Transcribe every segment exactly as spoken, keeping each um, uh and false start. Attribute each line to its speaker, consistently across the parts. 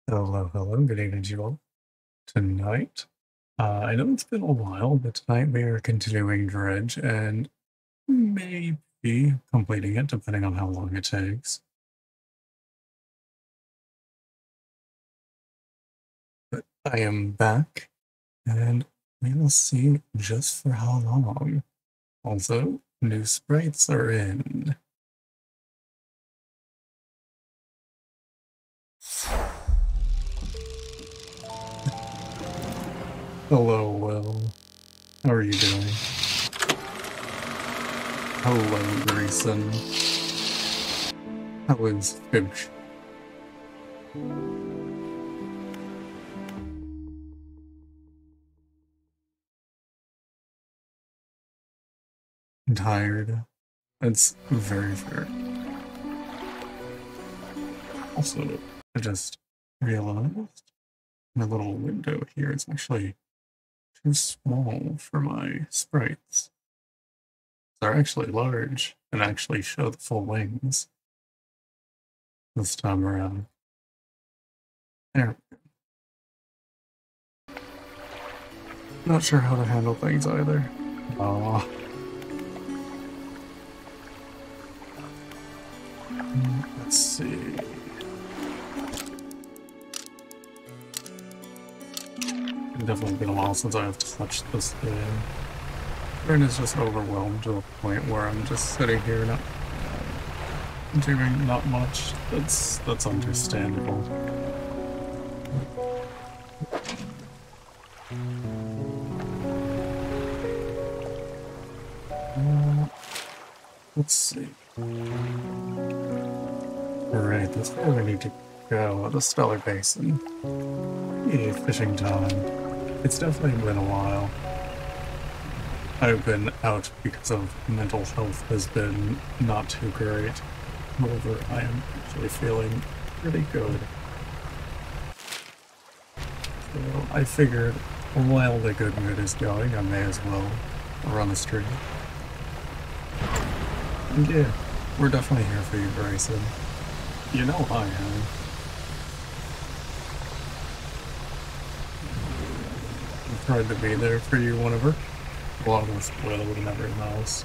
Speaker 1: Hello, hello, good evening to you all. Tonight, uh, I know it's been a while, but tonight we are continuing Dredge and maybe completing it, depending on how long it takes. But I am back, and we will see just for how long. Also, new sprites are in. Hello, Will. How are you doing? Hello, Grayson. How is Fish? Tired. It's very fair. Also, I just realized my little window here is actually too small for my sprites. They're actually large and actually show the full wings this time around. There. Not sure how to handle things either. Aw. Let's see. It's definitely been a while since I've touched this game. Brain is just overwhelmed to a point where I'm just sitting here not doing not much. That's that's understandable. Uh, let's see. Alright, that's where we need to go. The Stellar Basin. Hey, fishing time. It's definitely been a while. I've been out because of mental health has been not too great. However, I am actually feeling pretty good. So I figured while the good mood is going, I may as well run a stream. And yeah, we're definitely here for you, Grayson. You know I am. I've tried to be there for you whenever. Along with Will and everyone else.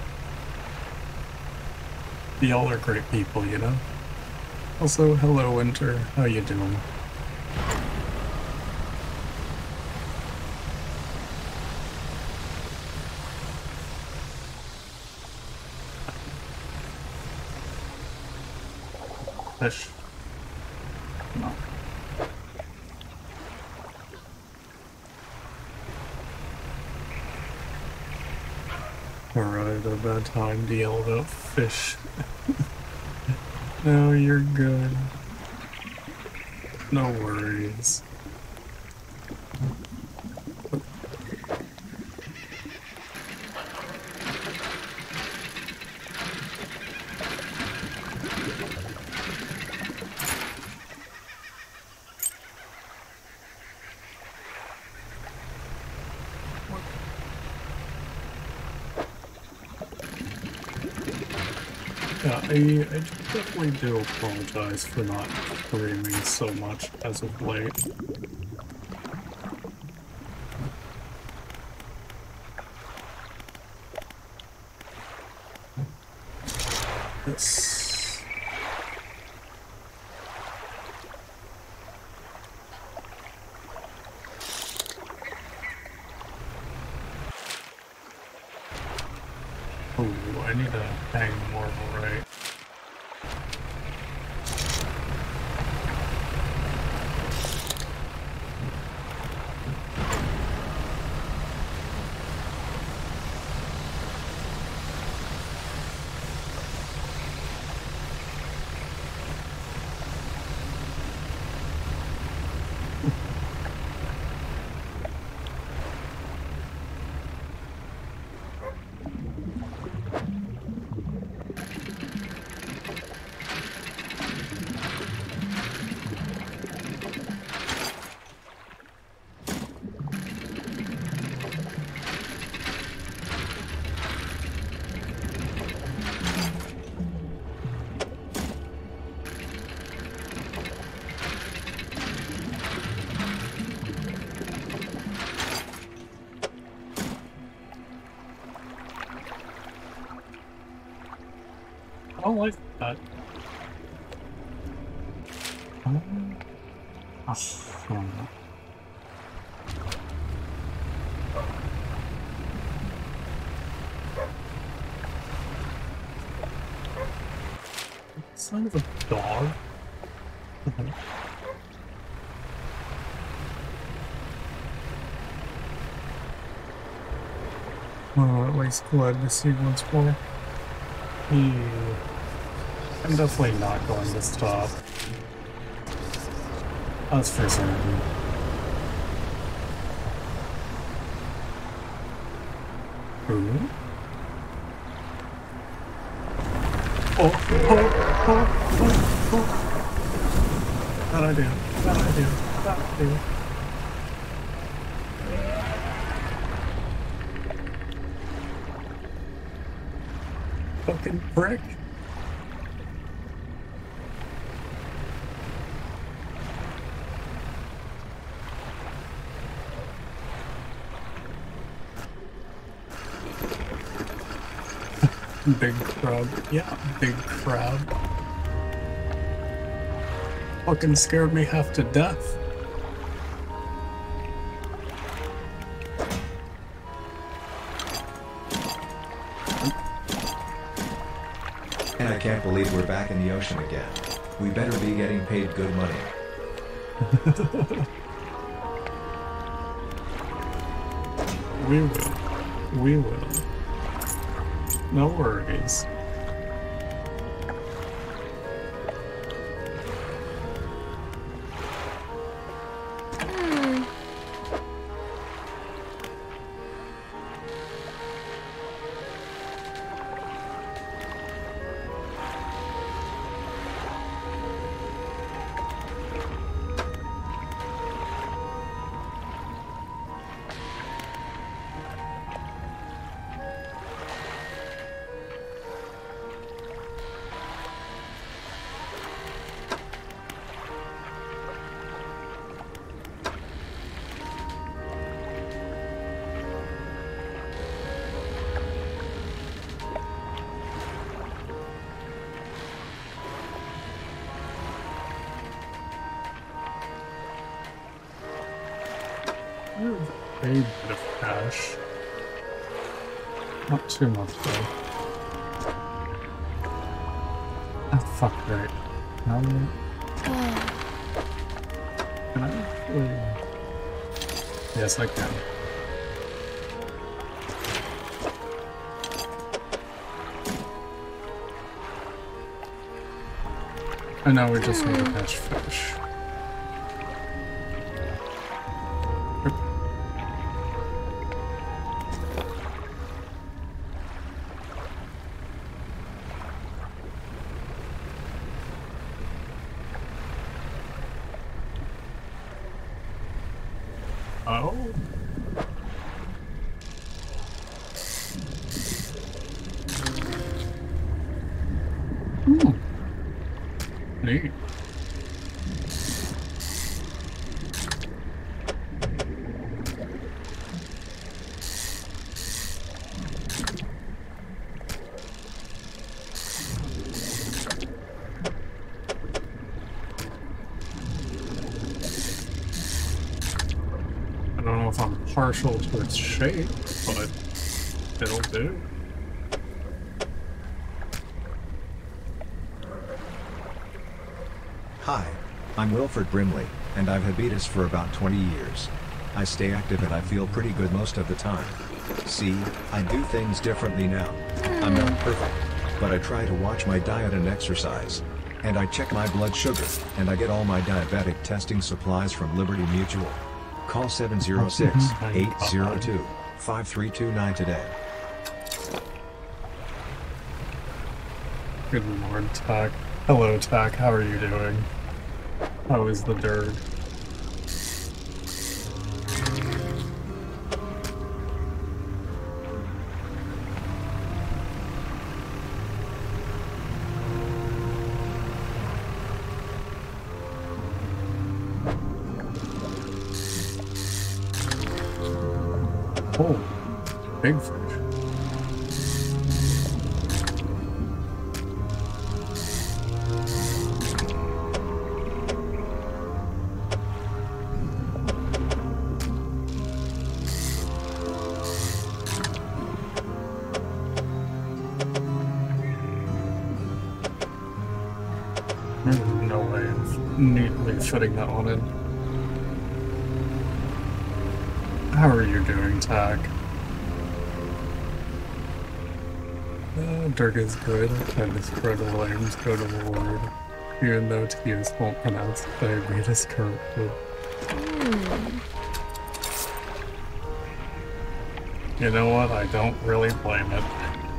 Speaker 1: Y'all are great people, you know? Also, hello Winter, how you doing? Fish. No. Alright, a bad time to yell about fish. No, you're good. No worries. Yeah, I, I definitely do apologize for not streaming so much as of late. Yes. Oh, I need to hang more of a right. don't like that. Um, oh, hmm. Sign of a dog? Okay. Oh, at least glad to see once more. Hmm. I'm definitely not going to stop. That's for certain. Ooh. Oh, oh, oh, oh, oh. Bad idea. Bad idea. Bad idea. Fucking prick. Big crab. Yeah, big crab. Fucking scared me half to death.
Speaker 2: And I can't believe we're back in the ocean again. We better be getting paid good money.
Speaker 1: We will. We will. No worries. A bit of cash. Not too much though. Ah, fuck, right. Um, can I actually... Yes, I can. I know, we just need to catch fish. Oh. Hmm. Neat. I don't know if I'm partial to its shape, but it'll do.
Speaker 2: Hi, I'm Wilford Brimley, and I've had Beatus for about twenty years. I stay active and I feel pretty good most of the time. See, I do things differently now. I'm not perfect, but I try to watch my diet and exercise. And I check my blood sugar, and I get all my diabetic testing supplies from Liberty Mutual. Call seven zero six, eight zero two, five three two nine today.
Speaker 1: Good lord, Tack. Hello, Tack. How are you doing? How is the dirt? Oh, big fish. There's no way of neatly fitting that one in. How are you doing, Tack? Uh, Dirk is good, and his proto-lames go to the Lord, even though T S won't pronounce diabetes correctly.
Speaker 3: Mm.
Speaker 1: You know what? I don't really blame it.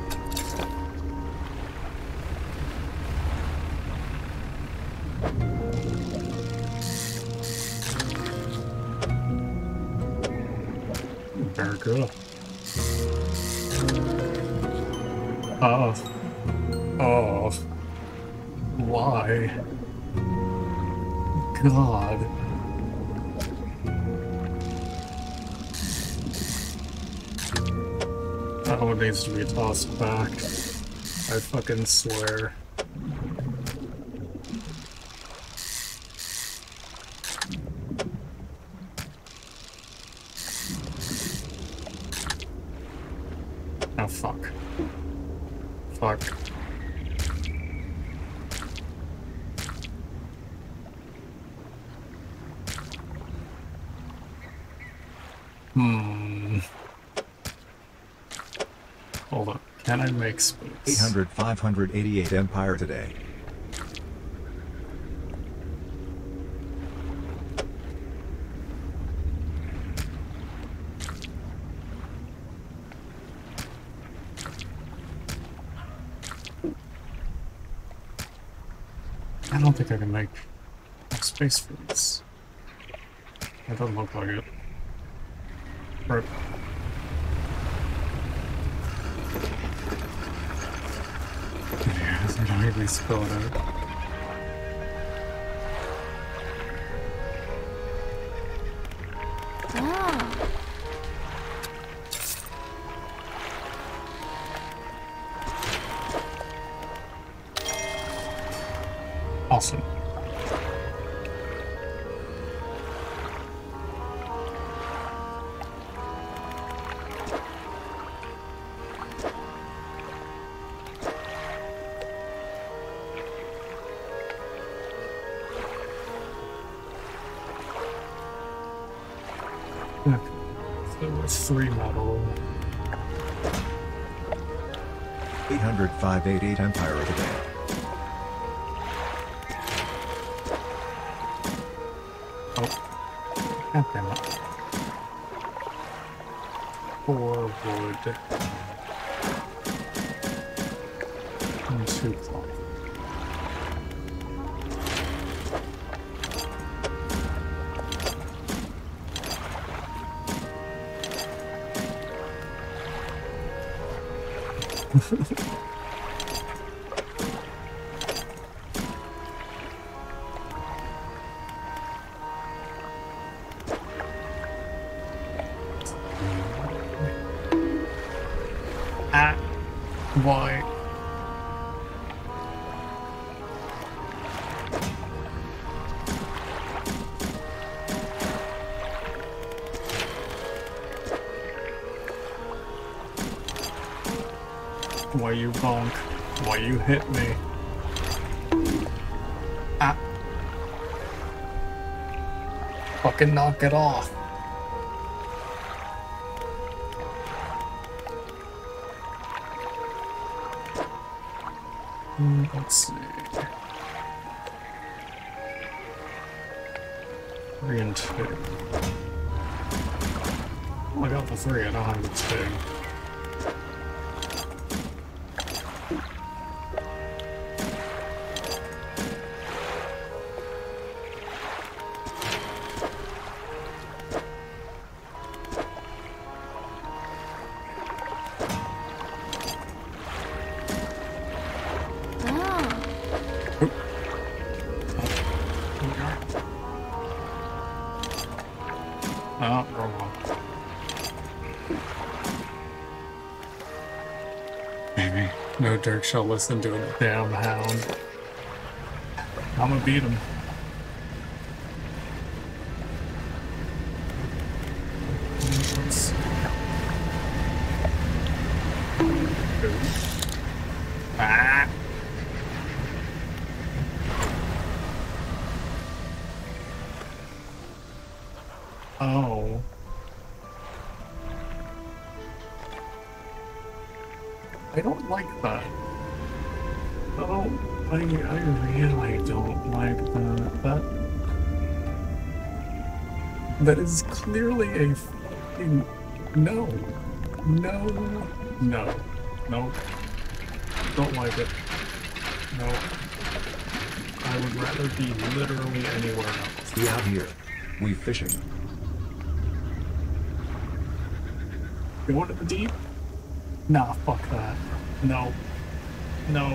Speaker 1: Very good. Oh. Oh. Why? God. That one needs to be tossed back. I fucking swear. Oh, fuck. Fuck. Hmm. Hold on. Can I make space?
Speaker 2: eight hundred five hundred eighty-eight Empire today.
Speaker 1: I don't think I can make space for this. That doesn't look like it. Right. Yeah, I don't even spill it out.
Speaker 3: Ah.
Speaker 1: Awesome. Okay. So it's three metal.
Speaker 2: eight hundred five eighty-eight Empire today.
Speaker 1: God damn it. Four wood. And two cloth. Ah, why? Why you bonk? Why you hit me? Ah. Fucking knock it off. Hmm, let's see. Three and two. Oh, I got the three, I don't have the two. Oh, wrong one. Maybe. No Dirk shall listen to a damn hound. I'm gonna beat him. Let's see. Ah! Oh. I don't like that. I don't, I, I really don't like that. That, that is clearly a fucking, no, no, no, no, don't like it, no. I would rather be literally anywhere else.
Speaker 2: Be out here. We fishing.
Speaker 1: Going to the deep? Nah, fuck that. No. No.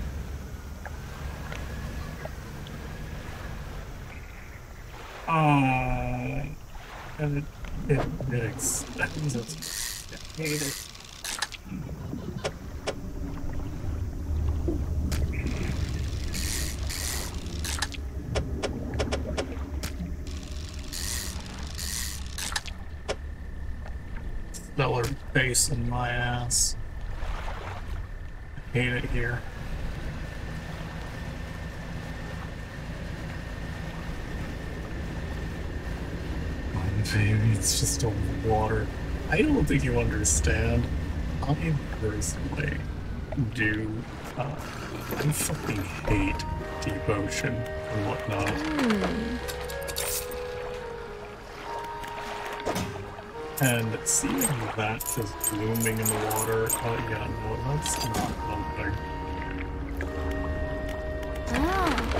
Speaker 1: Oh. And it, it, it extends it. I hate it. Stellar base in my ass. I hate it here. Baby, it's just a water. I don't think you understand. I personally do. Uh, I fucking hate deep ocean and whatnot.
Speaker 3: Mm.
Speaker 1: And seeing that just blooming in the water, oh yeah, no, that's not helping.
Speaker 3: Ah.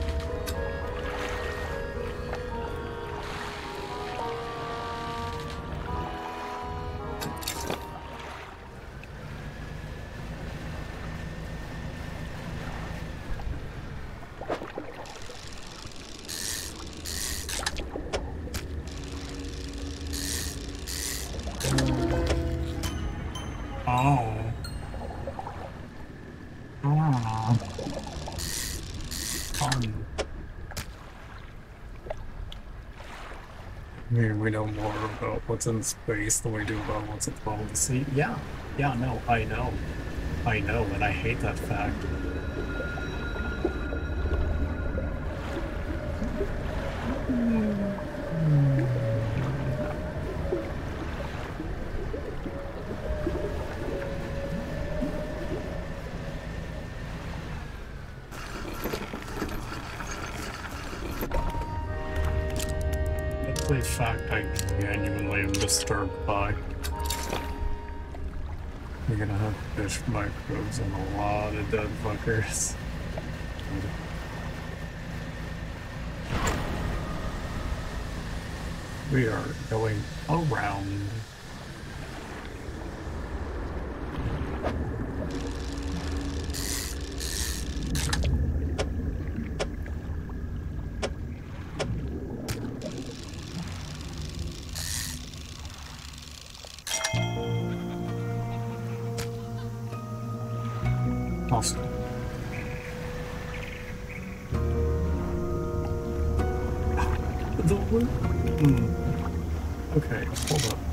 Speaker 1: Oh. Oh. Fun. I mean, we know more about what's in space than we do about what's above the sea. Yeah. Yeah, no, I know. I know, and I hate that fact. A fact I genuinely am disturbed by. You're gonna have fish microbes and a lot of dead fuckers. We are going around. Awesome. The word. Hmm. Okay, hold up.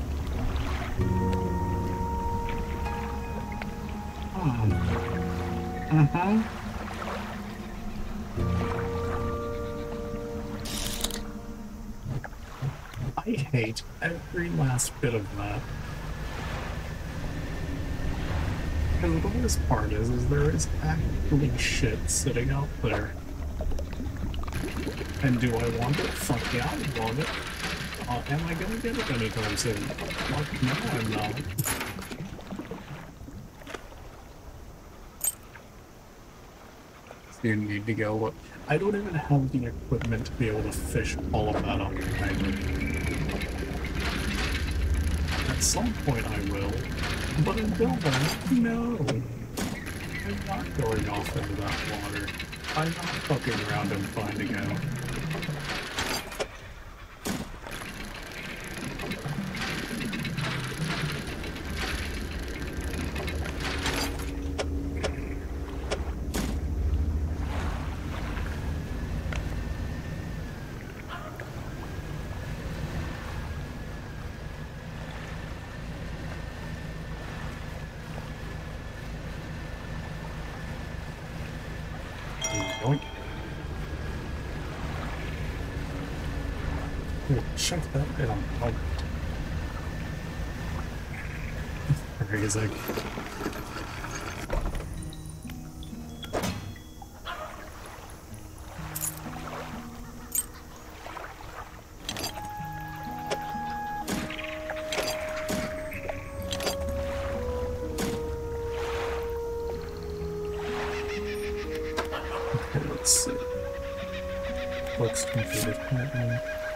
Speaker 1: Oh. Uh-huh. I hate every last bit of that. And the worst part is, is there is actually shit sitting out there. And do I want it? Fuck yeah, I want it. Uh, am I gonna get it anytime soon? Fuck no, I'm not. So you need to go, what? I don't even have the equipment to be able to fish all of that up. At some point I will. But until then, no. I'm not going off into that water. I'm not fucking around and finding out. Dude, check that out. Oh, crazy. Okay, let's see. Books completed currently.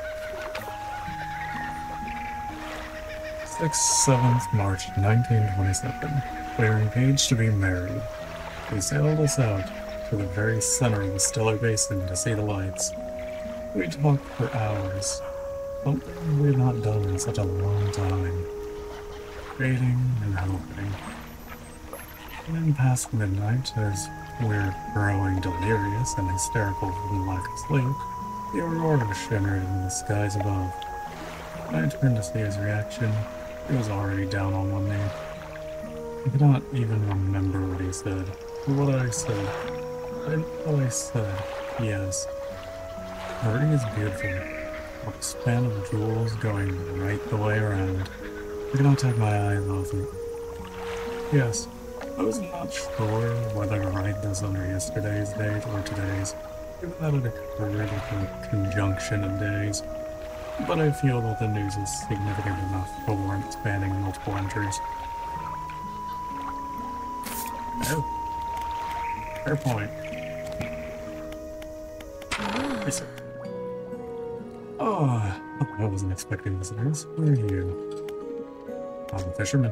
Speaker 1: sixth, seventh March nineteen twenty-seven. We are engaged to be married. We sailed us out to the very center of the stellar basin to see the lights. We talked for hours. Something we had not done in such a long time. Waiting and hoping. And then past midnight, as we're growing delirious and hysterical from lack of sleep, the aurora shimmered in the skies above. When I turned to see his reaction, he was already down on one knee. I cannot even remember what he said, or what I said. I know I said, yes. Marie is beautiful, with a span of jewels going right the way around. I cannot take my eyes off it. Yes, I was not sure whether to write this under yesterday's date or today's, given that it occurred with a conjunction of days. But I feel that the news is significant enough to warrant spanning multiple entries. Oh. Fair point. Yes, sir. Oh, I wasn't expecting visitors. Where are you? I'm a fisherman.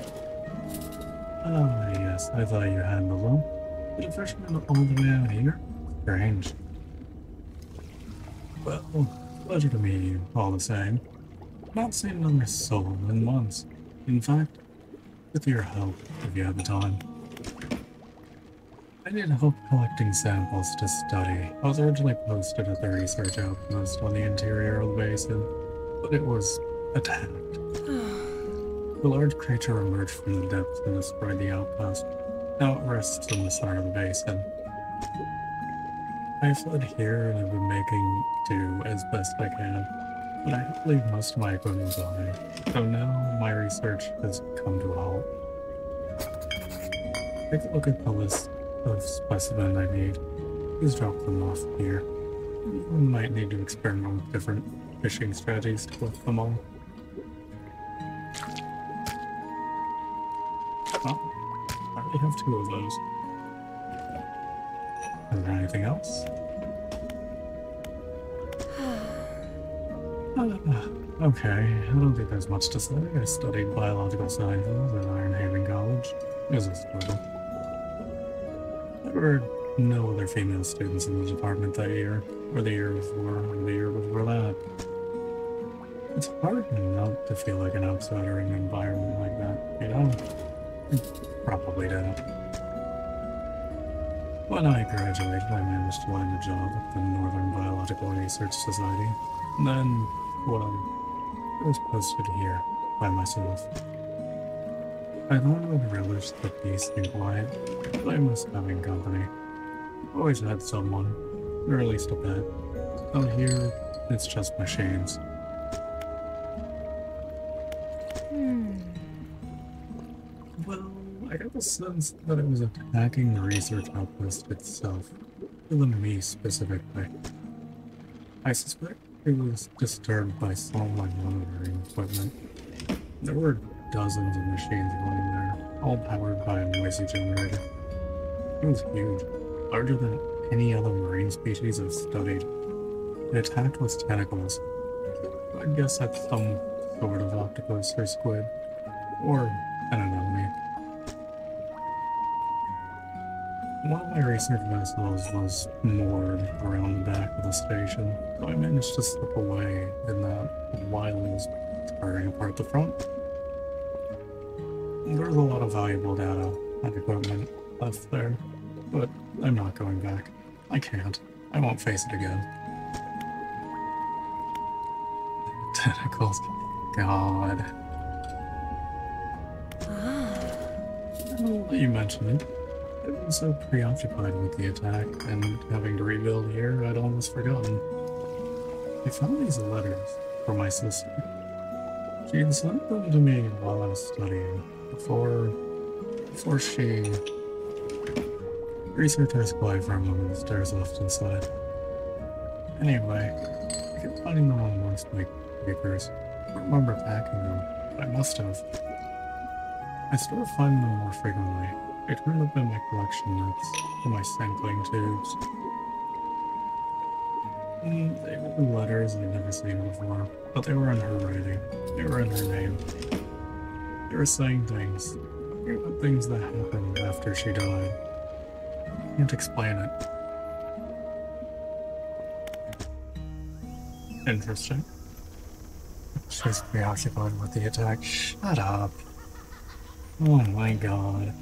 Speaker 1: Ah, yes, I thought you had the loan. But a fisherman all the way out here? Strange. Well, pleasure to meet you, all the same. Not seen another soul in months. In fact, with your help, if you have the time. I need help collecting samples to study. I was originally posted at the research outpost on the interior of the basin, but it was attacked. A large creature emerged from the depths and destroyed the outpost. Now it rests in the center of the basin. I fled here and have been making do as best I can, but I have to leave most of my equipment behind, so now my research has come to a halt. Take a look at the list of specimens I need. Please drop them off here. You might need to experiment with different fishing strategies to collect them all. Oh, I already have two of those. Is there anything else? Uh, okay, I don't think there's much to say. I studied biological sciences at Iron Haven College. It was a struggle. There were no other female students in the department that year, or the year before, or the year before that. It's hard not to feel like an outsider in an environment like that, you know? Probably did. When I graduated, I managed to land a job at the Northern Biological Research Society. And then, well, I was posted here by myself. I thought I would relish the peace and quiet, but I miss having company. I've always had someone, or at least a pet. Out here, it's just machines.
Speaker 3: Hmm.
Speaker 1: Well, I got the sense that it was attacking the research outpost itself, than me specifically. I suspect it was disturbed by some of my monitoring equipment. There were dozens of machines running there, all powered by a noisy generator. It was huge, larger than any other marine species I've studied. It attacked with tentacles. I guess that's some sort of octopus or squid, or an anemone. One of my research vessels was moored around the back of the station, so I managed to slip away in that while it was tearing apart the front. There's a lot of valuable data and equipment left there, but I'm not going back. I can't. I won't face it again. Tentacles. God. Well, you mentioned it. I've been so preoccupied with the attack and having to rebuild here, I'd almost forgotten. I found these letters. for my sister. She had sent them to me while I was studying, before, before she researched her supply for a moment and stairs left inside. Anyway, I kept finding them on most of my papers. I don't remember packing them, but I must have. I started finding them more frequently. They turned up in my collection notes, in my sampling tubes. Mm, they were letters I'd never seen before, but they were in her writing. They were in her name. They were saying things. About things that happened after she died. I can't explain it. Interesting. She's preoccupied with the attack. Shut up. Oh my god.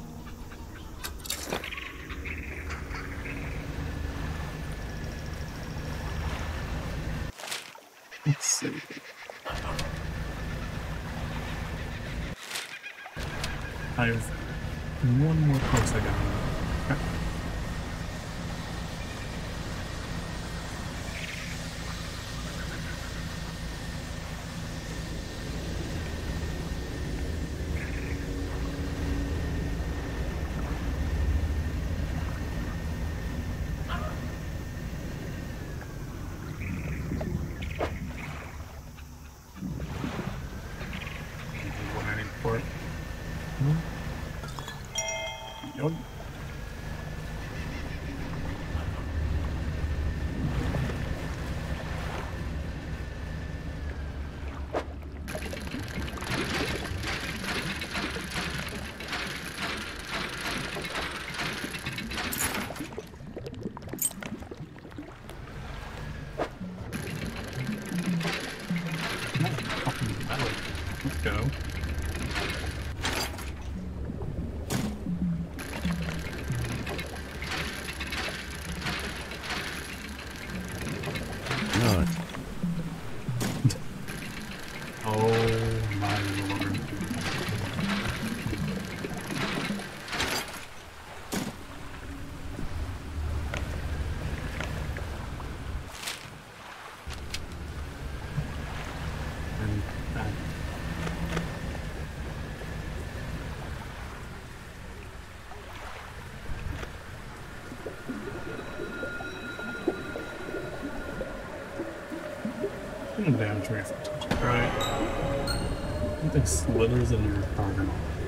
Speaker 1: Let's see. I have one more place I got. Okay. What I need for it. Hmm? Yup. Let's go.
Speaker 2: Not.
Speaker 1: Oh my lord. And that. Gonna damage me if I touch it, right? Something slithers into your cargo.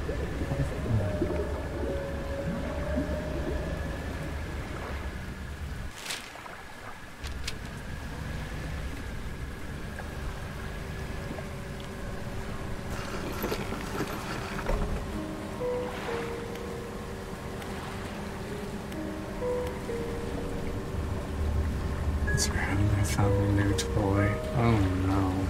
Speaker 1: It's random, I found a new toy. Oh no.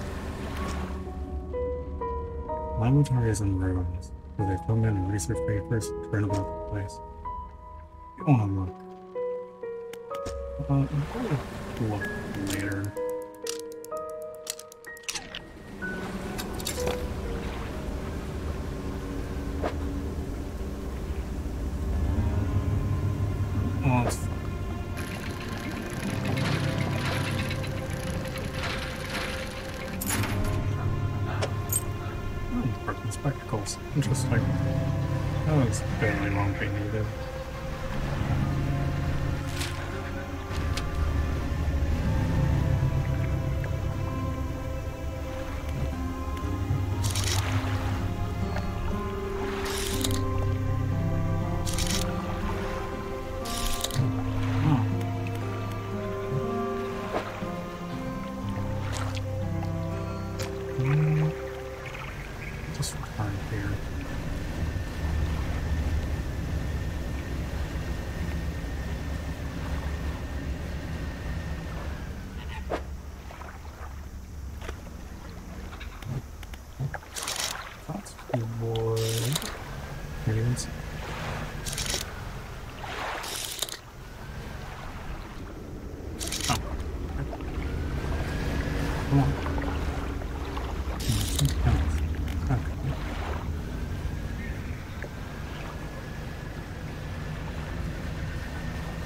Speaker 1: Laboratory is in ruins, where they come in and research papers and turn about the place. You wanna look. Uh, I'm going to look later. Oh, it's broken spectacles. Interesting. That was barely won't be needed. Just return here. That's wood. Aliens. Oh. Come on.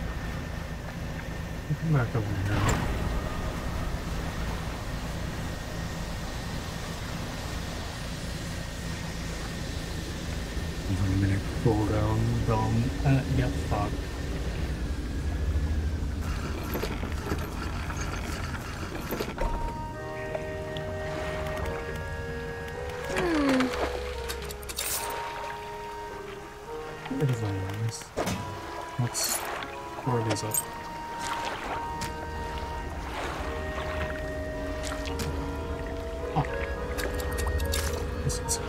Speaker 1: Come back over here. cooldown, dom, uh, get fucked. Where is my eyes? Let's score these up. Oh. This is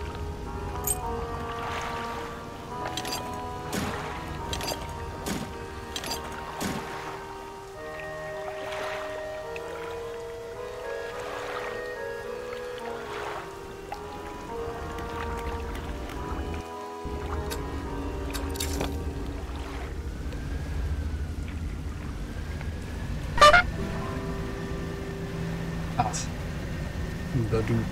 Speaker 1: the dude.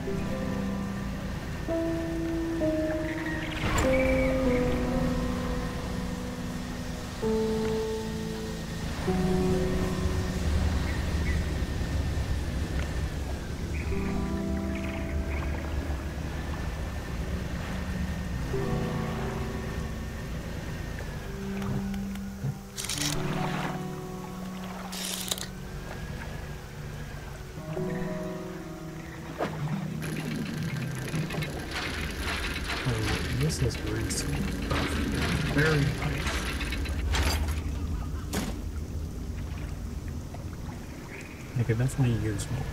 Speaker 1: This is very smooth. Very nice. I could definitely use more.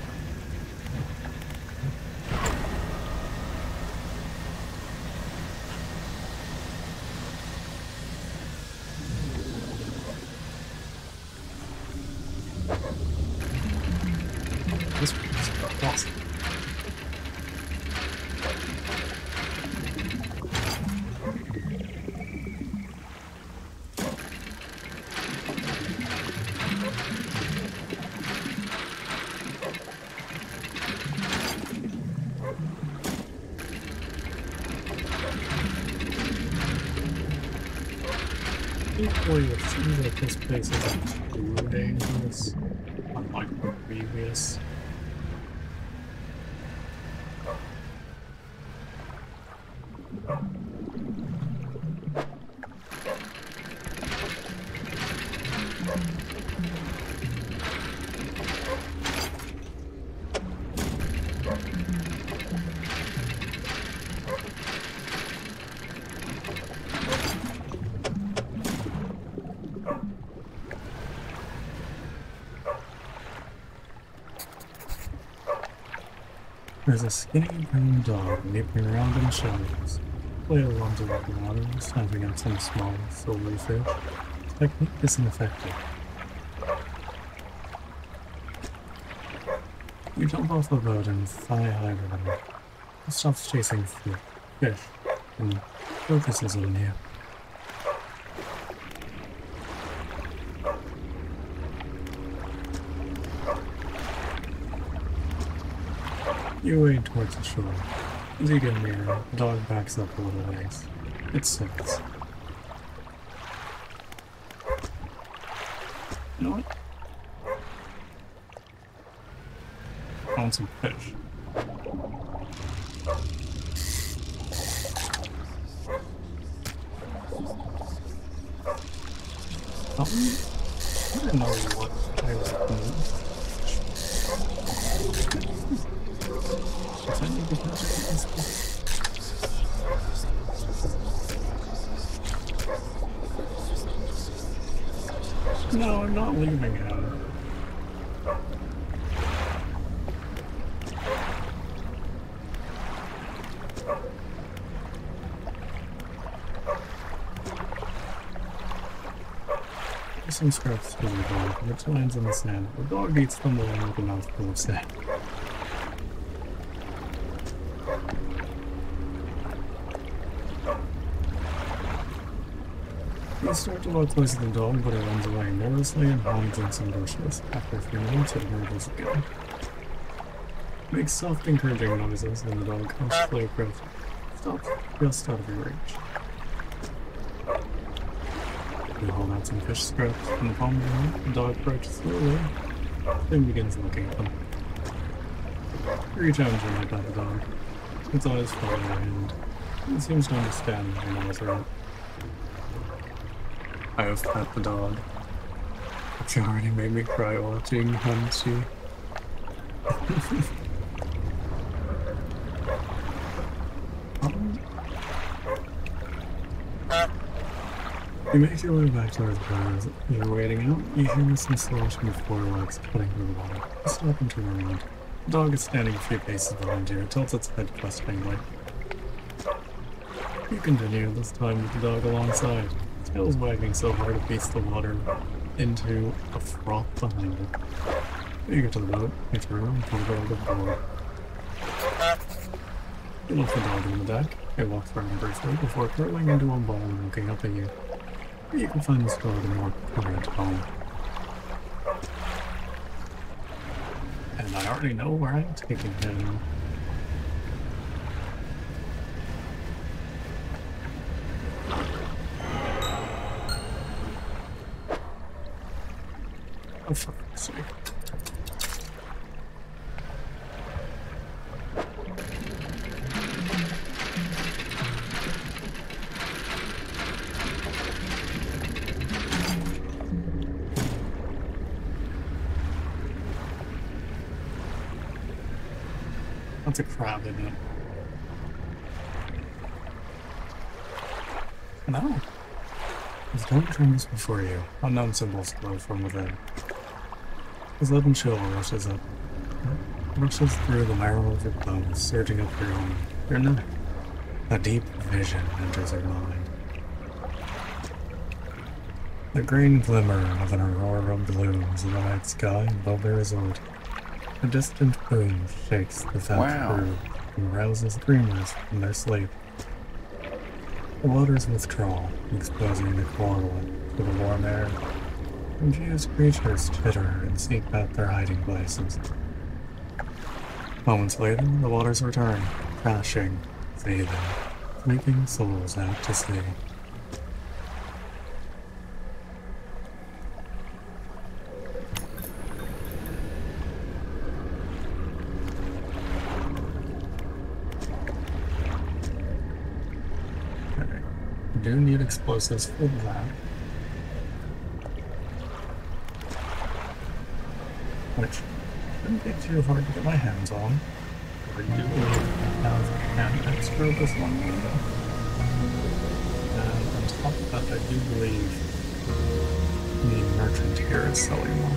Speaker 1: This one is awesome. Hopefully it seems like this place isn't too dangerous, unlike the previous. There's a skinny green dog leaping around in the shadows. Flail runs over the water, snapping at some small silvery fish. Technique isn't effective. You jump off the boat and fly higher than it. It stops chasing fish and focuses on you. You wade towards the shore. As you get nearer, the dog backs up a little ways. It sits. You know what? I want some fish. Um, I don't know what I was doing. If I need to catch it, no, I'm not leaving him. Some scraps for the dog, which lands in the sand. The dog eats them along with a mouthful of sand. You start to walk close to the dog, but it runs away nervously and hides in some bushes. After a few minutes, it emerges again. It makes soft, encouraging noises, and the dog cautiously approaches. Stops just out of your reach. You hold out some fish scraps in the palm of your hand. The dog approaches slowly, then begins looking at them. You reach out and gently pat the dog. Its eyes follow your hand. It seems to understand my nose right. I have pet the dog. It's already made me cry watching Hunchy. um, you make your way back towards the bars. You're waiting out. You hear some sloshing of four legs cutting through the water. You stop and turn around. The dog is standing a few paces behind you. It tilts its head questioningly. You continue, this time with the dog alongside. Its tail is wagging so hard it beats the water into a froth behind it. You get to the boat, you turn around and pull the dog aboard. You lift the dog on the deck. It walks around briefly before curling into a ball and looking up at you. You can find this dog a more permanent home. And I already know where I'm taking him. Oh, for fuck's sake. That's a crab, isn't it? No. Just don't turn this before you. Unknown symbols glow from within. A sudden chill rushes up. Rushes through the marrow of your bones, surging up your own, your neck. A deep vision enters your mind. The green glimmer of an aurora blooms in the night sky above the resort. A distant boom shakes the fat
Speaker 4: Wow.
Speaker 1: crew and rouses dreamers from their sleep. The waters withdraw, exposing the coral to the warm air. Confused creatures chitter and seek out their hiding places. Moments later, the waters return, crashing, seething, sweeping souls out to sea. Okay, I do need explosives for that. Which shouldn't be too hard to get my hands on. I do believe I have an extra this one. And on top of that, I do believe the merchant here is selling one.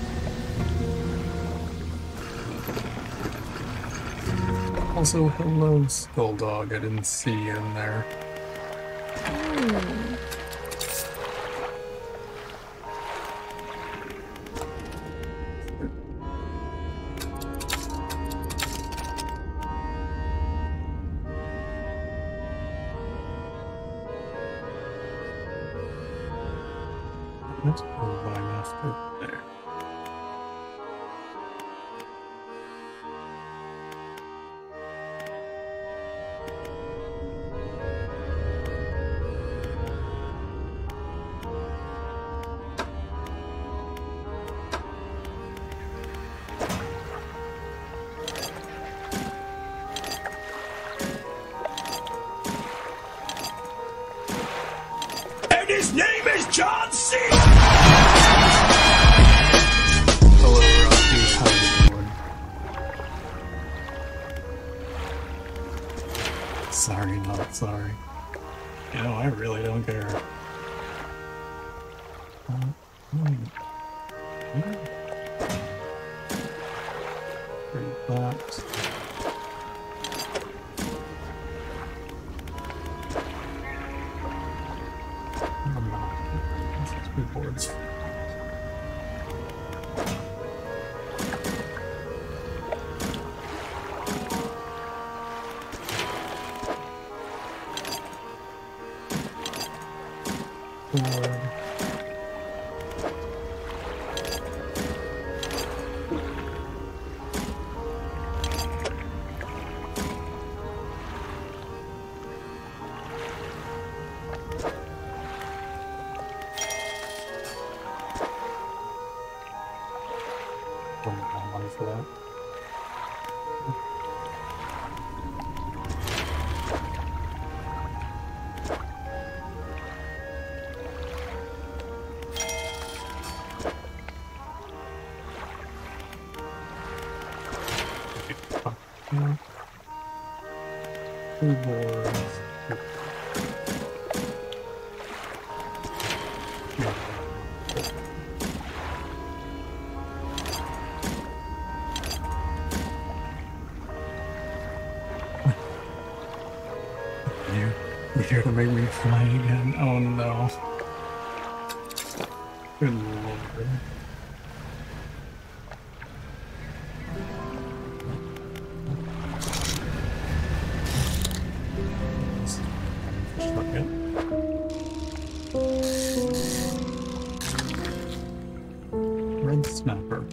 Speaker 1: Also, hello, Skull Dog. I didn't see you in there.
Speaker 3: Hmm.
Speaker 1: That's what I'm after there.
Speaker 4: And his name is John C.
Speaker 1: Hello, Rocky. How you doing? Sorry, not sorry. You know, I really don't care. Uh, hmm. Yeah. Read that. I'm not. That's two boards. Board. Don't have money for that. Yeah. Two boards. Yeah. You, you're here to make me fly again? Oh no. Good lord. Okay. Red snapper.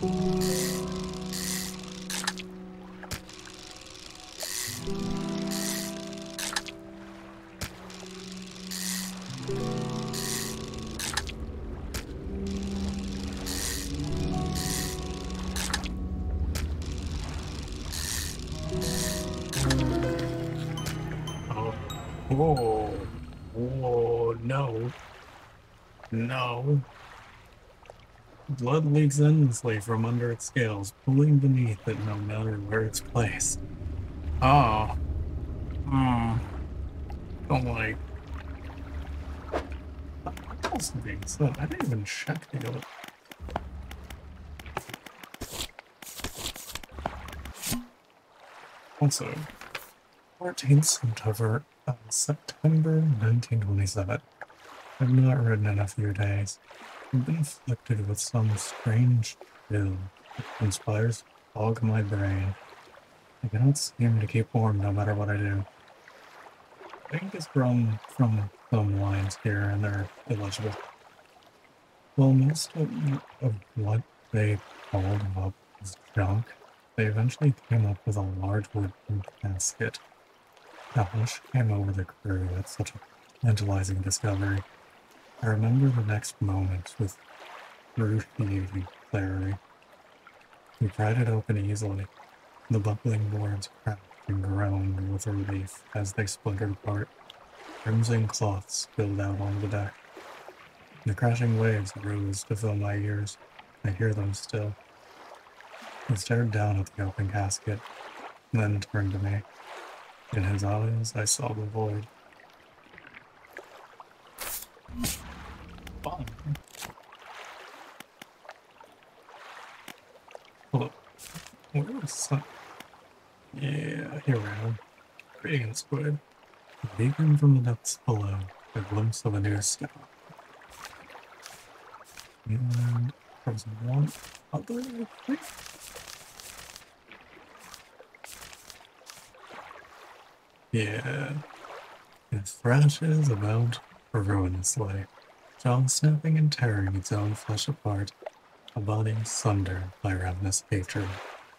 Speaker 1: Oh. Whoa. Whoa. No. No. Blood leaks endlessly from under its scales, pulling beneath it no matter where it's placed. Oh. Oh. Don't like. What else is being said? I didn't even check the other. Also, fourteenth September, uh, September nineteen twenty-seven. I've not written in a few days. I've been afflicted with some strange chill that conspires to fog my brain. I cannot seem to keep warm no matter what I do. I think it's from, from some lines here and they're illegible. Well, most of, of what they called up was junk. They eventually came up with a large wooden casket. A hush came over the crew at such a tantalizing discovery. I remember the next moment with excruciating clarity. We pried it open easily. The buckling boards cracked and groaned with relief as they splintered apart. Crimson cloth spilled out on the deck. The crashing waves rose to fill my ears. I hear them still. He stared down at the open casket, then turned to me. In his eyes, I saw the void. Fun. Hello. Where was that? Yeah, here we are. Radiant squid. A beacon from the depths below. A glimpse of a new sky. And there's one other thing. Yeah. It thrashes about ruinously, jaw snapping and tearing its own flesh apart, a body sundered by ravenous hatred.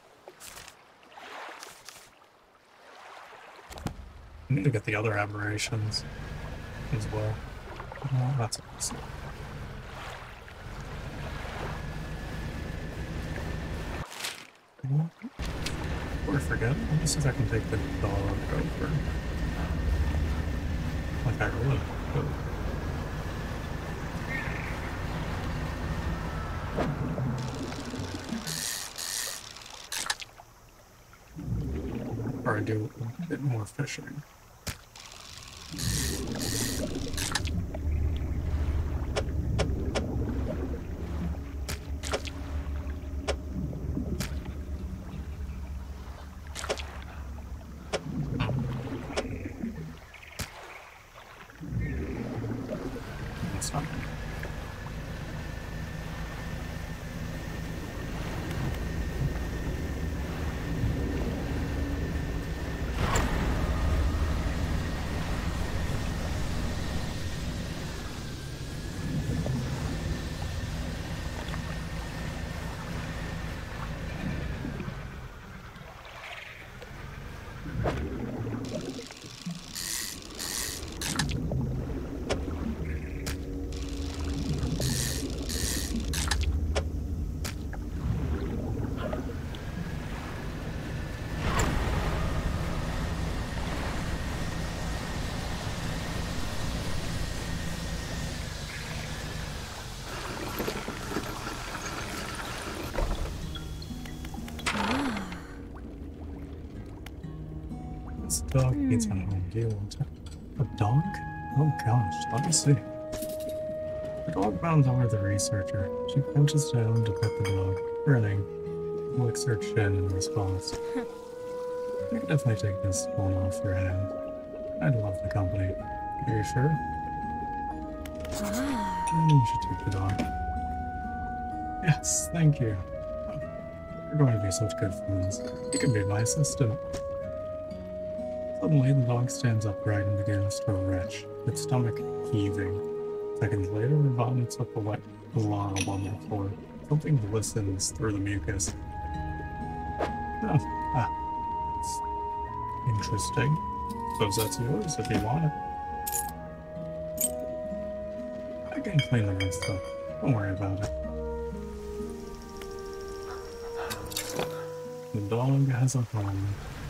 Speaker 1: I need to get the other aberrations as well. Oh, that's awesome. Before I forget, let me see if I can take the dog over. Like I really could. Or I do a bit more fishing. That's not good. Dog needs my home. Do you want it? A dog? Oh gosh, let me see. The dog bounds over the researcher. She crouches down to pet the dog, grinning, licks her chin in response. You can definitely take this one off your hands. I'd love the company. Are you sure? Mm, you should take the dog. Yes, thank you. Oh, you're going to be such good friends. You can be my assistant. Suddenly, the dog stands upright and begins to retch, its stomach heaving. Seconds later, it vomits up a wet blob on the floor. Something glistens through the mucus. Oh, ah, it's interesting. Suppose that's yours if you want it. I can clean the rest up. Don't worry about it. The dog has a home.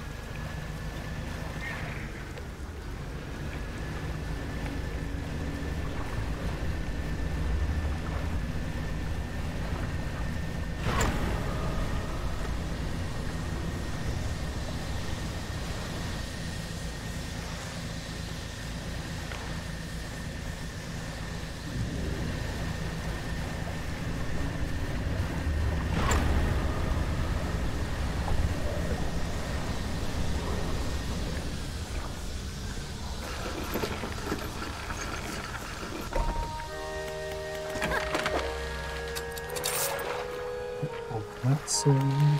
Speaker 1: So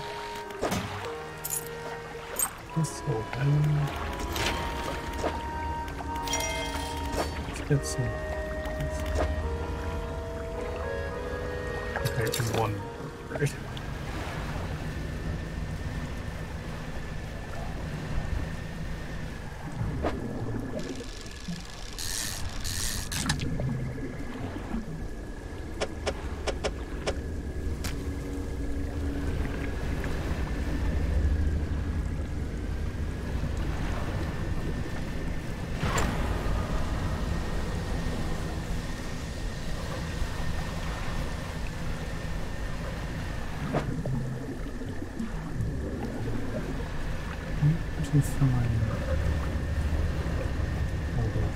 Speaker 1: this will down. Let's get some. Okay, one right. To find hold on.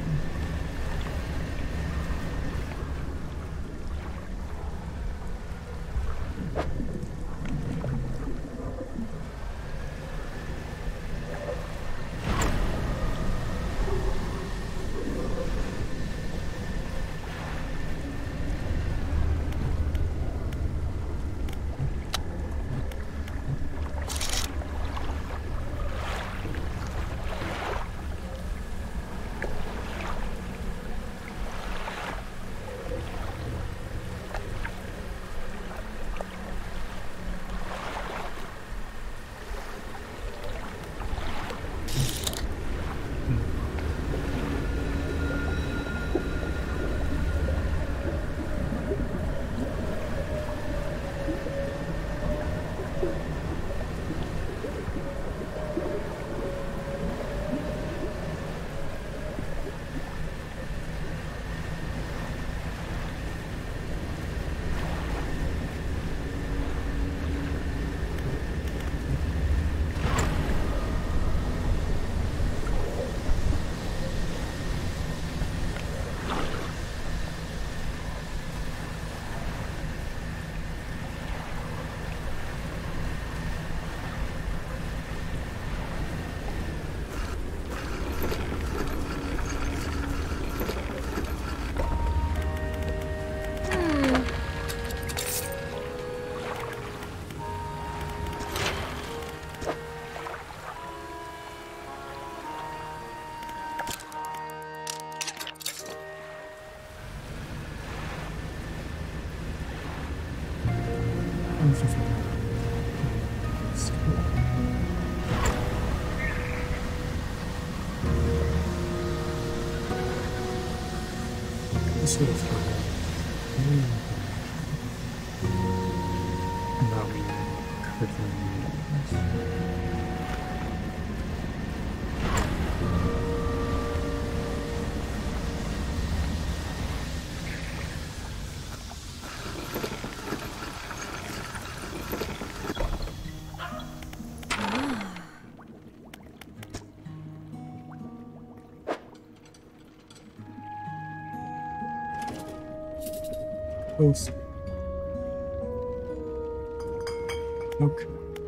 Speaker 1: This is now we could Post. Okay.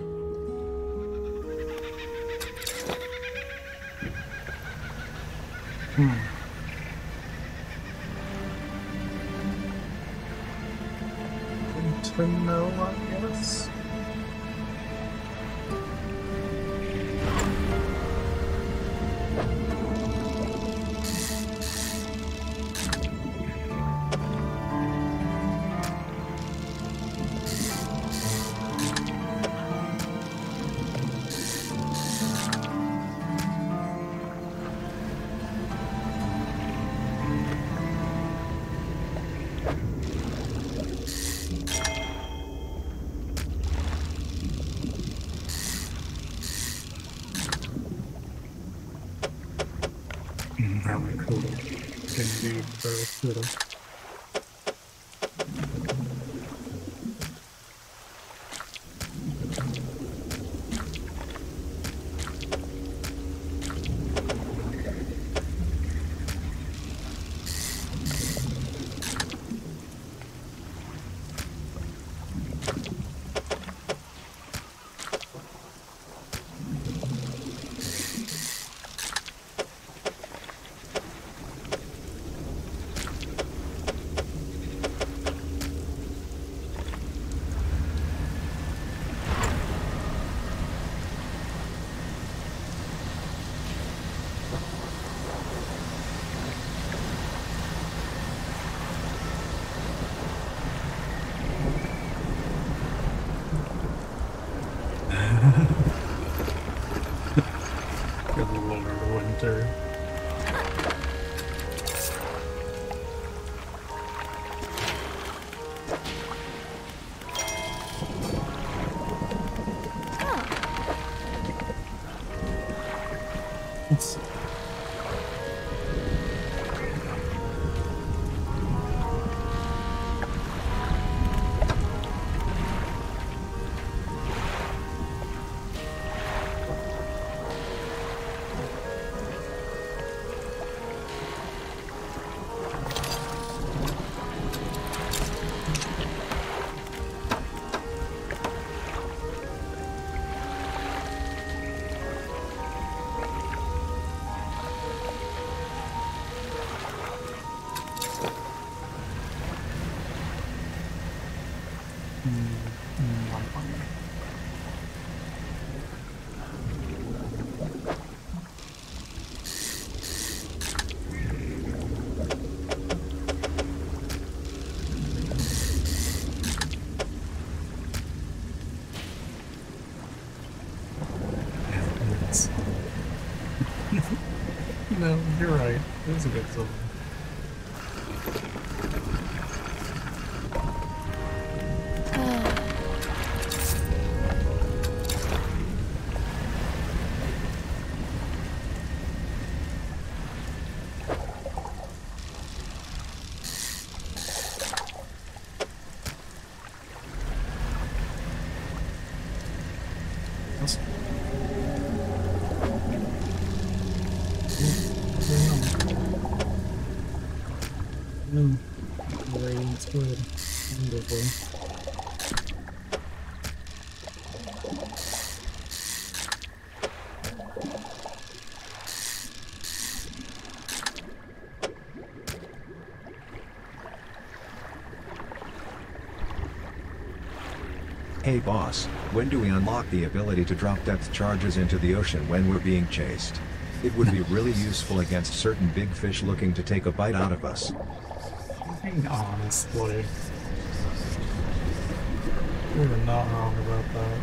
Speaker 1: Hmm. Good to know, I guess. Probably cool. Didn't do both, could have. Good Lord, winter. Let's see. No, you're right. It was a good song. Yes. Mm. Radiant's good. Wonderful.
Speaker 2: Hey boss, when do we unlock the ability to drop depth charges into the ocean when we're being chased? It would be really useful against certain big fish looking to take a bite out of us.
Speaker 1: Honestly, you're not wrong about that.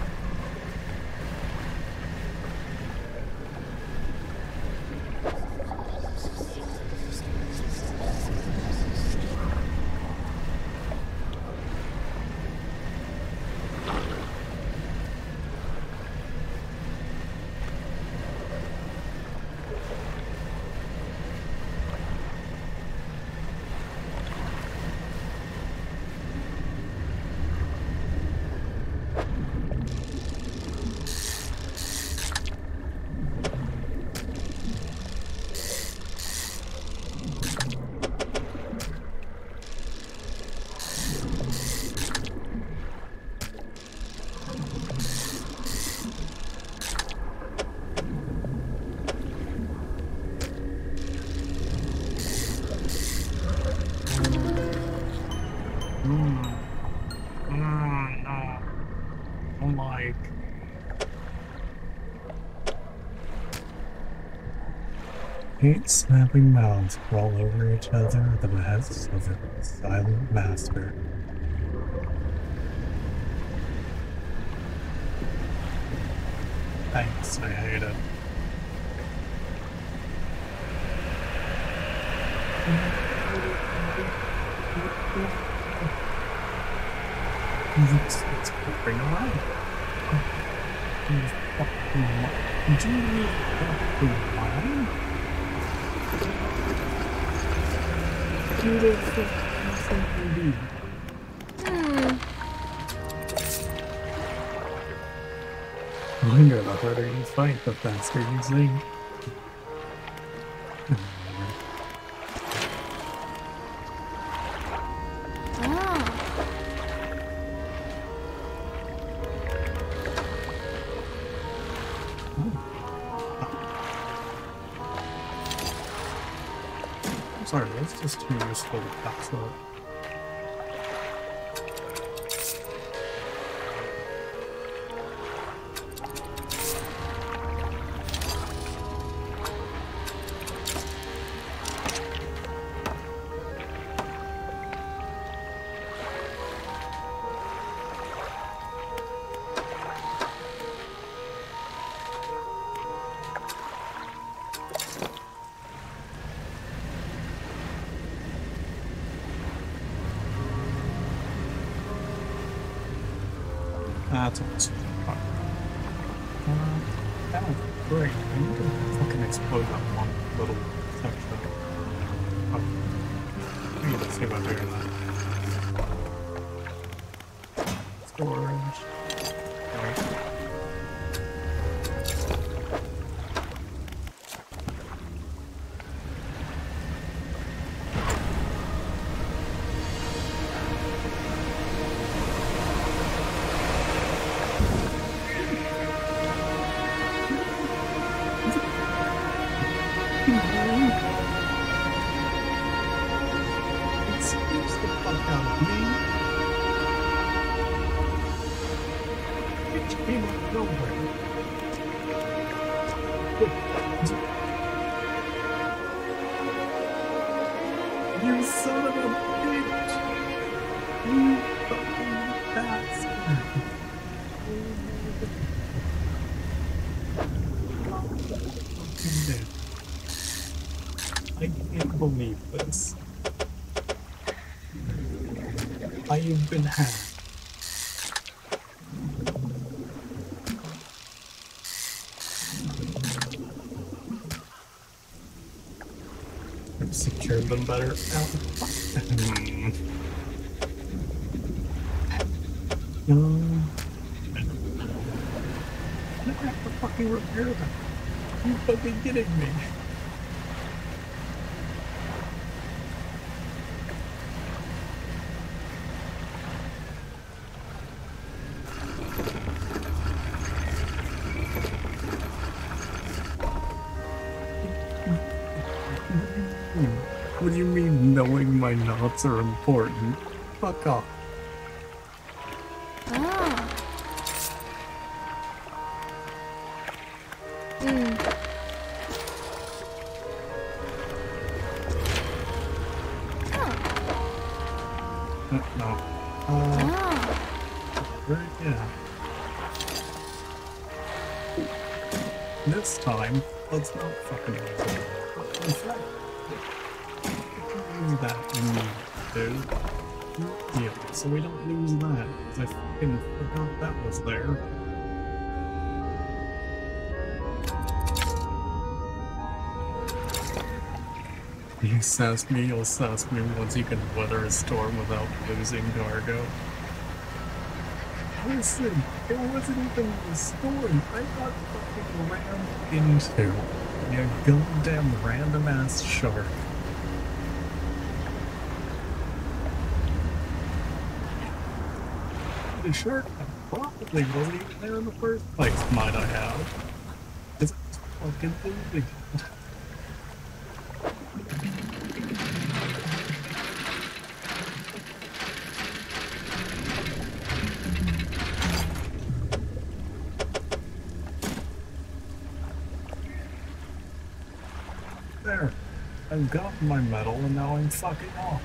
Speaker 1: don't like. Eight snapping mouths crawl over each other at the behest of their silent master. Thanks, I hate it. It's, it's creeping around. You fucking mind? Do you fucking mind?
Speaker 3: You did think
Speaker 1: Indeed.
Speaker 3: Hmm.
Speaker 1: Wonder the harder you fight, the faster you sing.
Speaker 3: Ah.
Speaker 1: I'm sorry, that's just too useful to pass up. That's awesome. Uh, that was great. I need to fucking explode that one little section. Oh, I need to see about doing that. Storage. Right. Excuse the fuck out of me. It came out of nowhere. You son of a bitch! You fucking bastard! I can't believe this. I've been hacked. I've secured them better. Hmm. Um, I have to fucking repair them. You fucking kidding me? What do you mean knowing my knots are important? Fuck off.
Speaker 3: Ah. Hmm. Oh.
Speaker 1: Uh, no. Uh,
Speaker 3: Ah.
Speaker 1: right, yeah. This time, let's not fucking use it. In fact, use that dude. Yeah, so we don't lose that, because I fucking forgot that was there. You sass me, you'll sass me once you can weather a storm without losing cargo. Listen, it wasn't even a storm. I got fucking rammed into a goddamn random ass shark. The shark probably wasn't even there in the first place, might I add. It's fucking moving. I've got my medal and now I'm fucking off.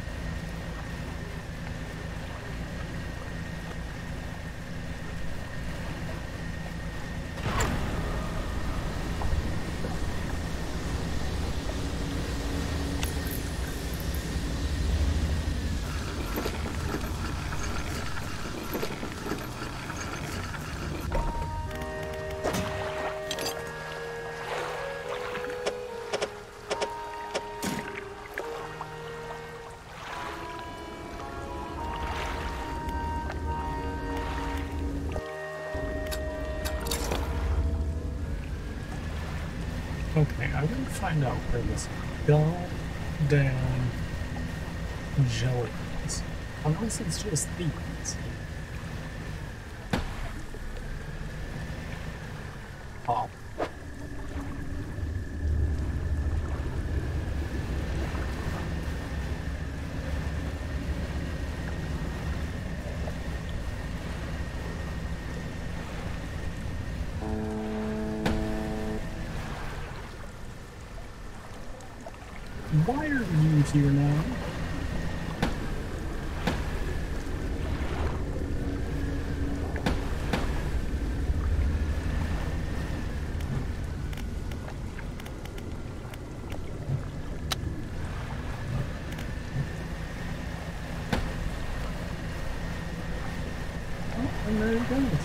Speaker 1: Okay, I gotta find out where this goddamn jelly is. Unless it's just these. Oh. Why are you here now? Oh, and there it goes.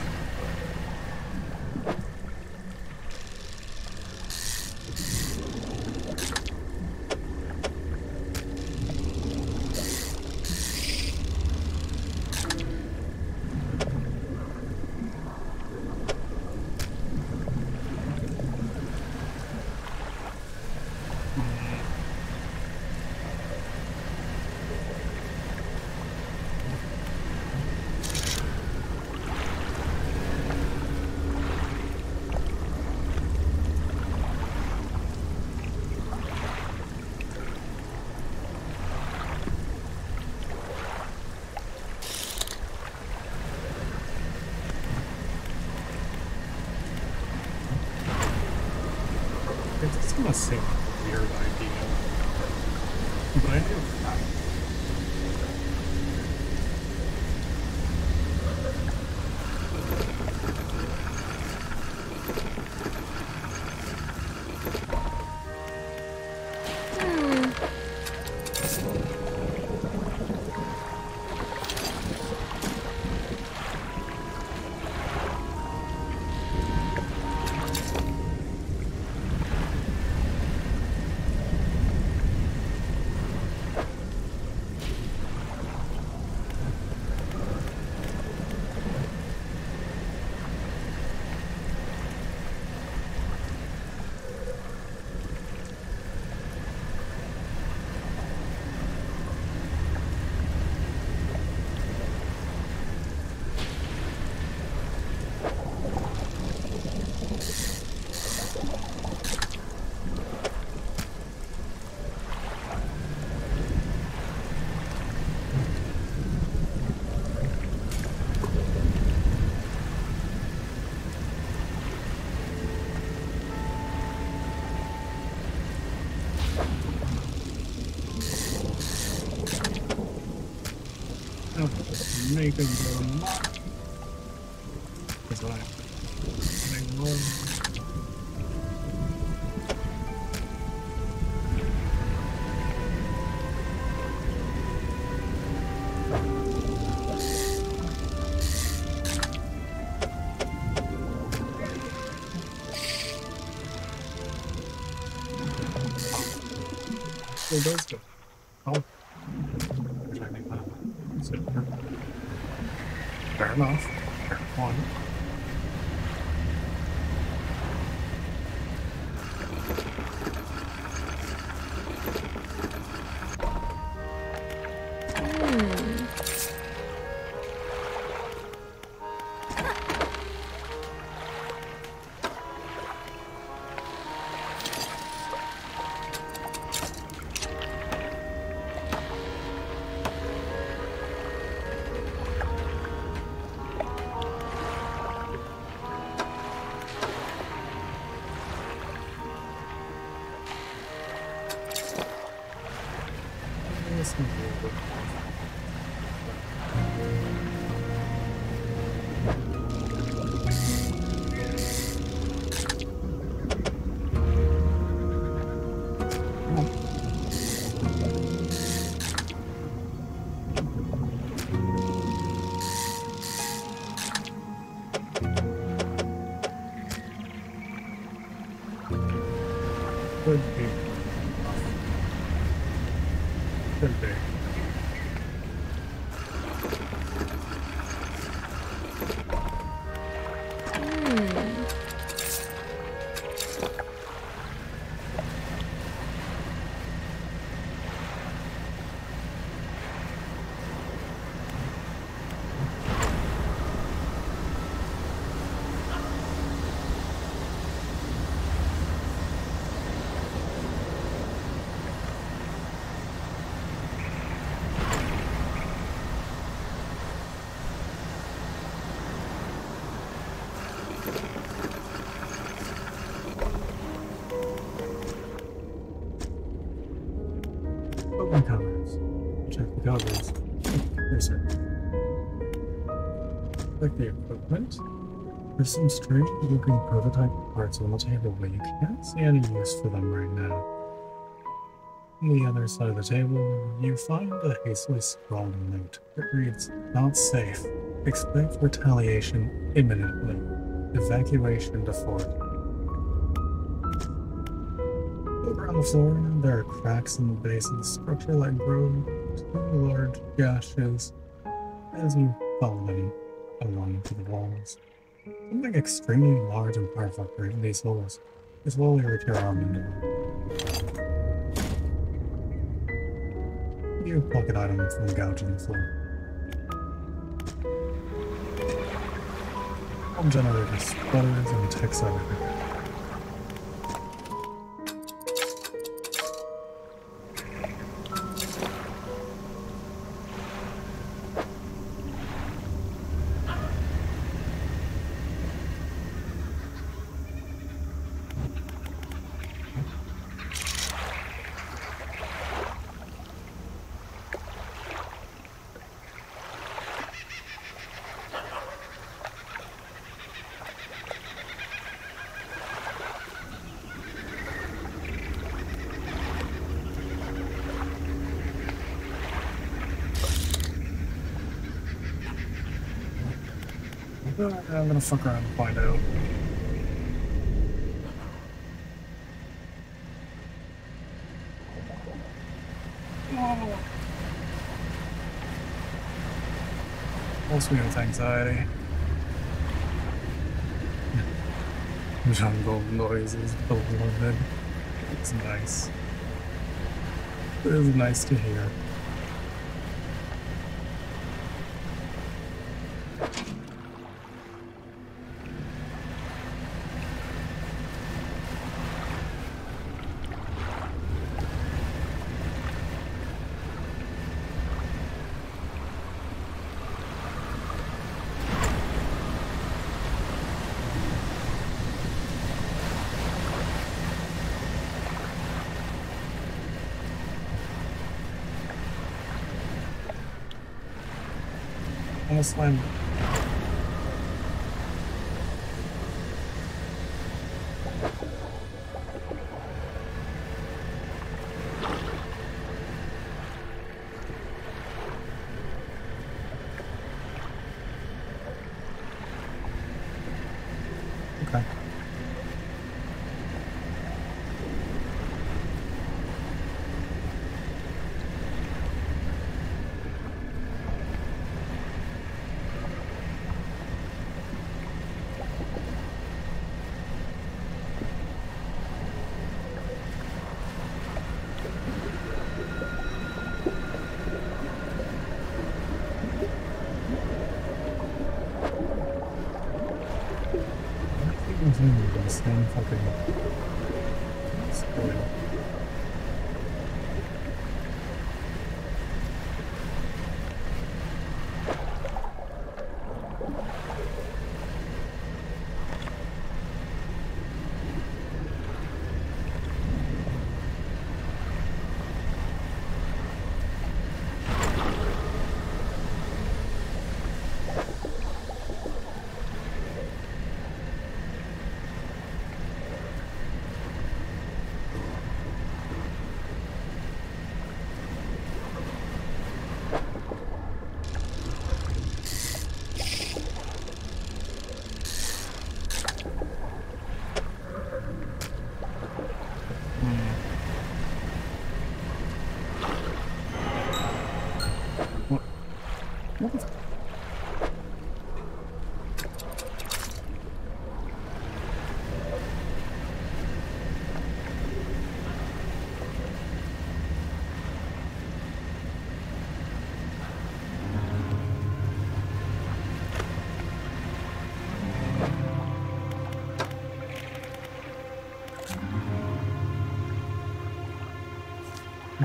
Speaker 1: It just must seem like a weird idea. But I do. Make them go much. That's what I make roll. It does go. Oh. Fair enough. Fair point. Could be. Could be. Open covers. Check the covers. Here's it. Check the equipment. There's some strange looking prototype parts on the table, but you can't see any use for them right now. On the other side of the table, you find a hastily scrawled note. It reads, "Not safe. Expect retaliation imminently. Evacuation to fort." Over on the floor, there are cracks in the base of the structure that grow two large gashes as you follow them along to the walls. Something extremely large and powerful created these holes. You slowly reach your arm into them. You pluck an item from the gouge in the floor. Home generator sputters and ticks everything. I'm gonna fuck around and find out. Oh. Fills me with anxiety. Jungle noises beloved. It's nice. It is nice to hear. I'm slam. Okay. The same fucking spoil.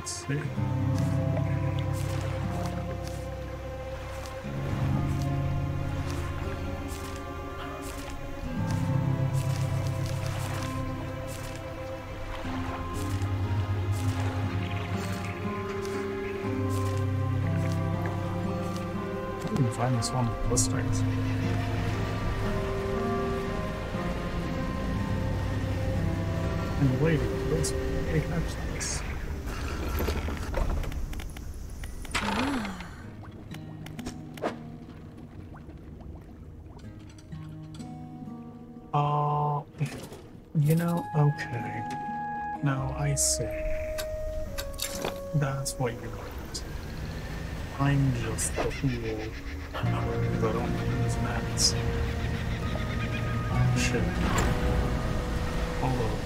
Speaker 1: Let's see. I can find this one with listings. And wait, let's catch this. Uh, you know, okay. Now I see. That's what you want. I'm just the fool. That don't use mats. Oh shit. Hold on.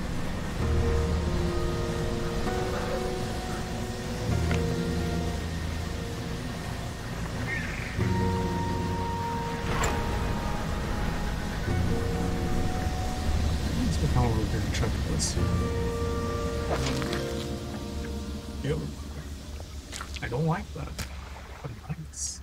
Speaker 1: Let's come over here and check this. Ew. I don't like that. But nice.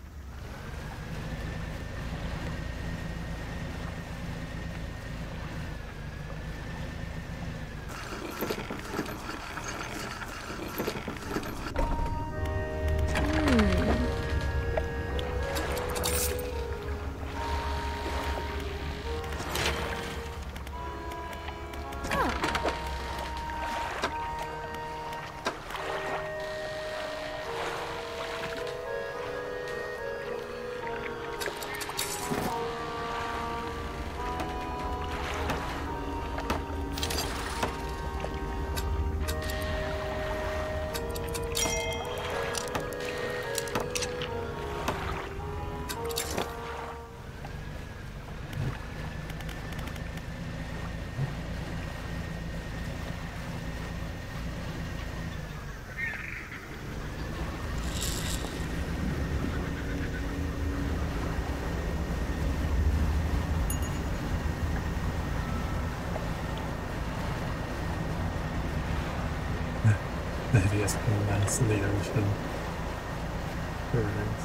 Speaker 1: The hideous menace of the ocean. There it is.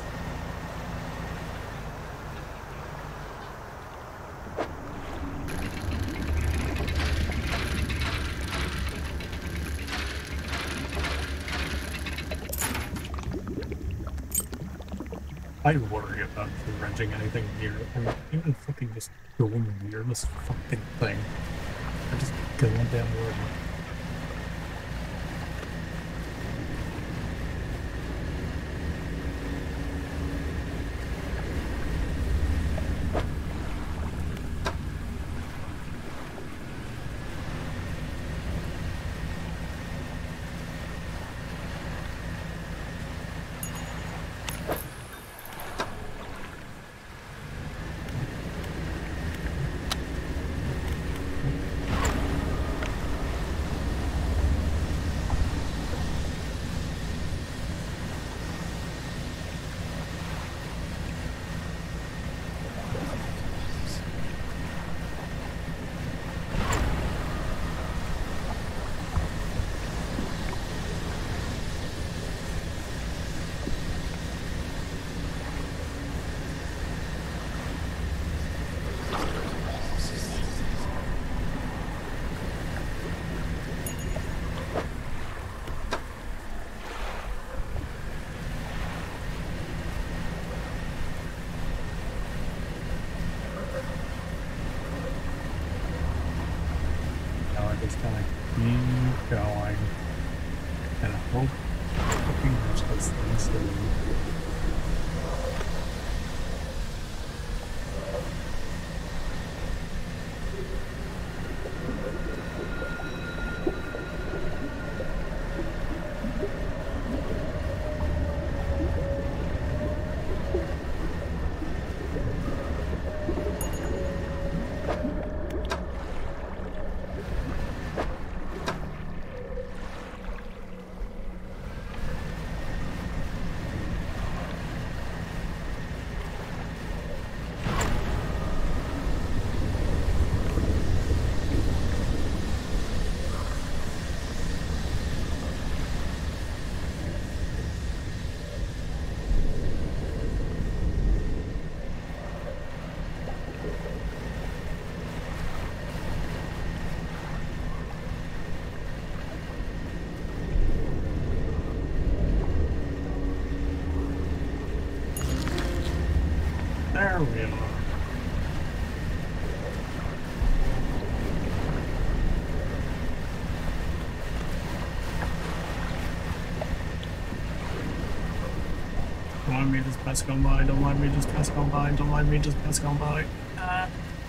Speaker 1: I worry about wrenching anything near it. I mean, even fucking just going near this fucking thing. I just goddamn worry. Just kind of keep going and hope fucking much this thing's doing. we are. Don't mind me just pass on by, don't mind me just pass on by, don't mind me just pass on by. Ah.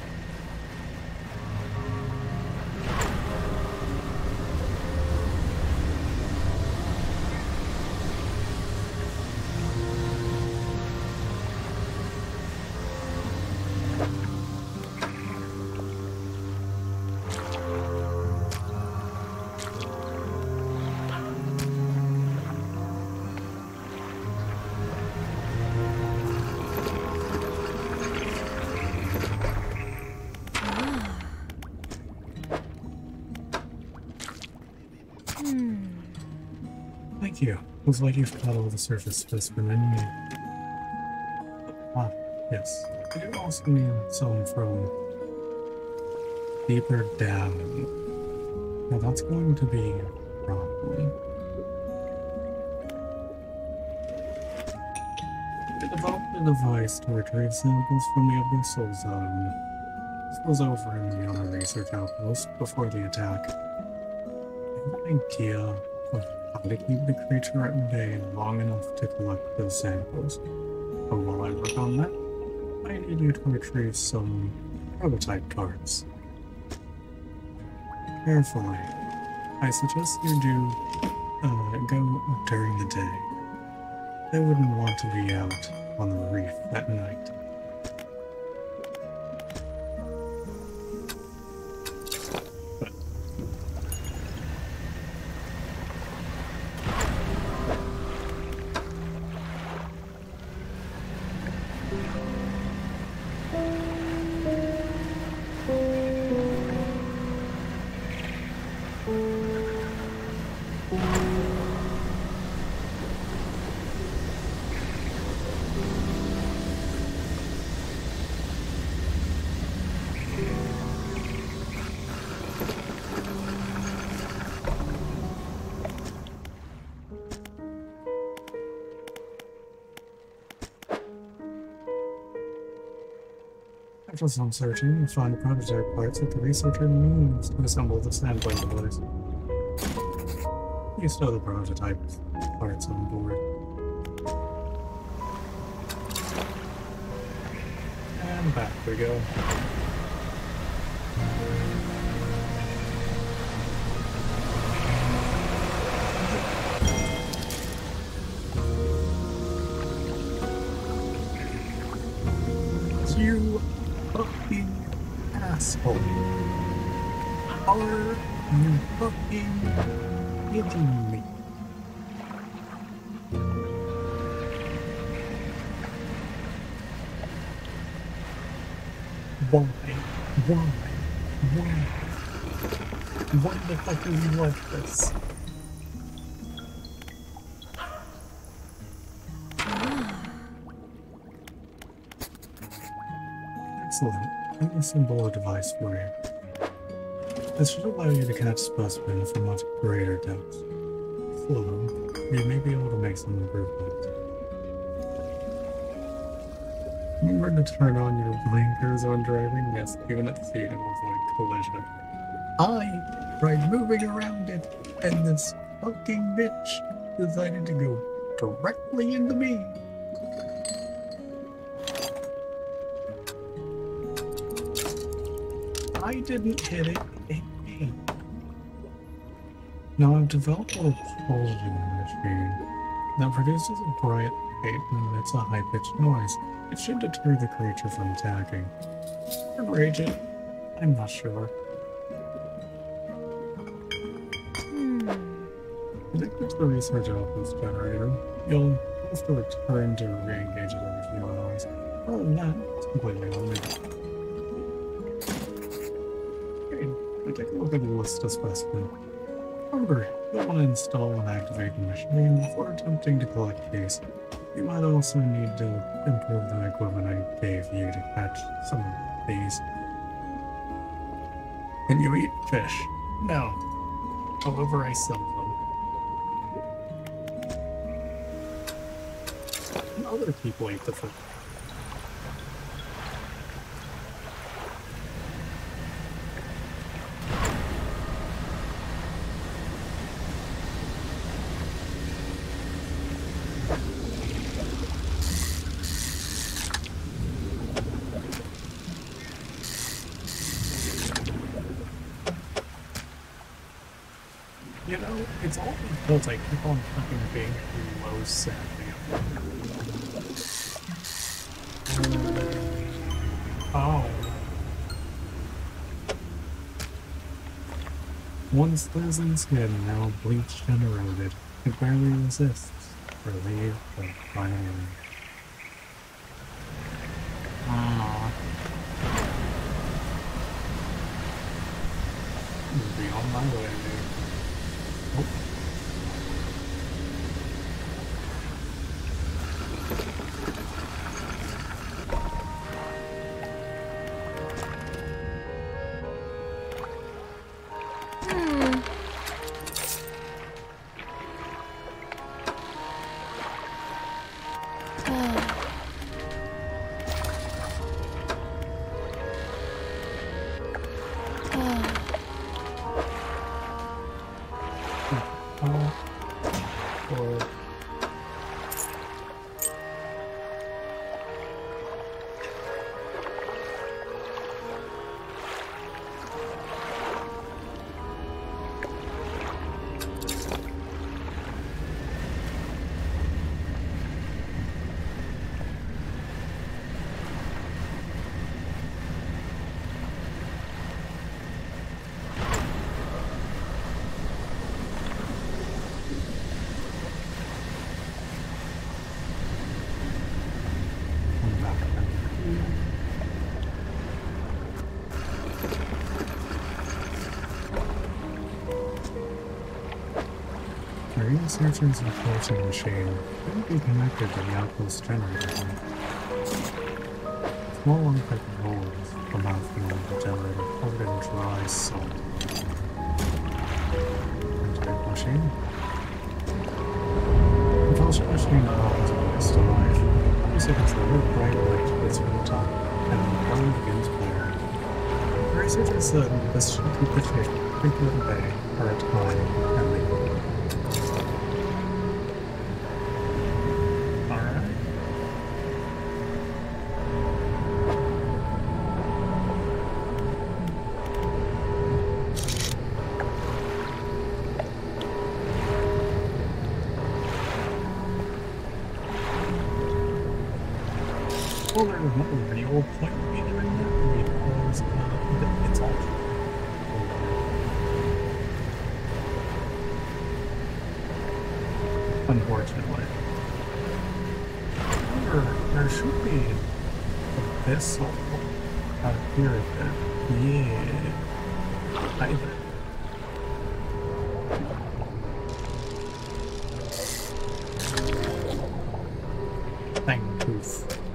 Speaker 1: Thank you. Looks like you've caught all the surface specimen you need. Ah, yes. I do also need some from deeper down. Now that's going to be a problem. I developed a device to retrieve samples from the abyssal zone. This was over in the other research outpost before the attack. I have an idea of how to keep the creature at bay long enough to collect those samples. But while I work on that, I need you to retrieve some prototype parts. Carefully. I suggest you do uh, go during the day. I wouldn't want to be out on the reef at night. After some searching, you find the prototype parts that the researcher needs to assemble the sampling device. You stow the prototype parts on board. And back we go. You fucking asshole. Are you fucking kidding me? Why? Why? Why? Why the fuck are you like this? Excellent. Let me assemble a device for you. This should allow you to catch specimens from much greater depths. Slow, you may be able to make some improvements. Remember to turn on your blinkers when driving? Yes, even at speed to avoid collision. I tried moving around it, and this fucking bitch decided to go directly into me. I didn't hit it, it hit me. Now I've developed a propulsion machine that produces a bright light and emits a high-pitched noise. It should deter the creature from attacking. Or rage it. I'm not sure.
Speaker 3: Hmm.
Speaker 1: Connect it to the research outpost generator. You'll have to return to re-engage it every few hours. Other than that, it's completely automated. Take a look at the list of specimens. Remember, you'll want to install and activate the machine before attempting to collect case. You might also need to improve the equipment I gave you to catch some of these. Can you eat fish? No. However, I sell them. And other people eat the fish. You know, it's all because I keep on fucking being low sanity. Oh. Once Lizzie's skin now bleached and eroded, it barely resists. Relieved, but finally. Ah. I'll be on my way. Oh. Researchers reporting machine couldn't be connected to the outpost generator. Small unaffected holes from mouthfeel of the generator covered in dry salt. Intake machine. Propulsion machine calls voice to life. Music is a little bright light hits from the top, and the drum begins playing. The researchers said this should keep the shape frequent bay for a time and leave. Well, there's no real point in me doing that because uh, it's all unfortunately. However, there should be abyssal out here a bit. Yeah. I bet. Thank you.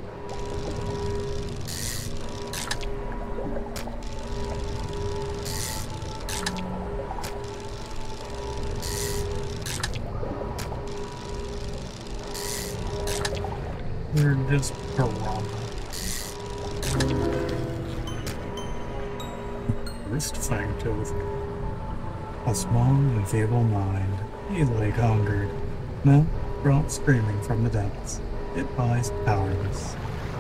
Speaker 1: They're just piranha. Wrist fang tooth. A small and feeble mind, easily conquered. Now, brought screaming from the depths. It lies powerless.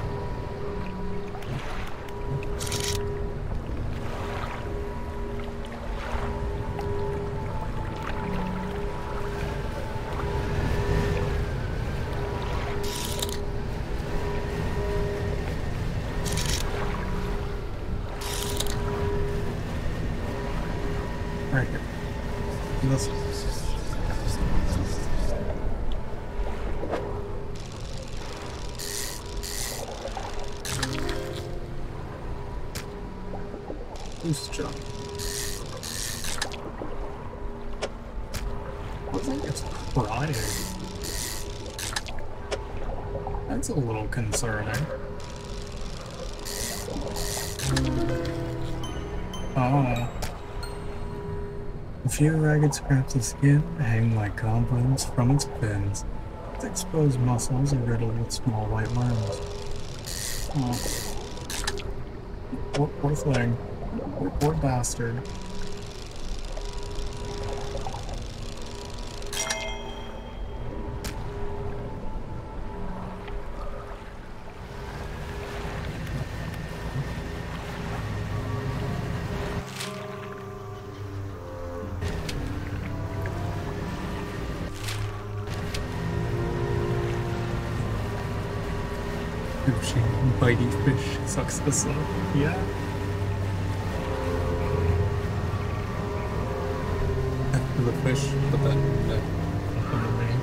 Speaker 1: Right here. This. Loose jump. I think it's crying. That's a little concerning. Oh. A few ragged scraps of skin hang like cobwebs from its fins. Its exposed muscles are riddled with small white worms. Oh. Poor, poor thing. Poor, poor bastard. Sushi, bitey fish successor. Yeah. After the fish, but that that happened to me.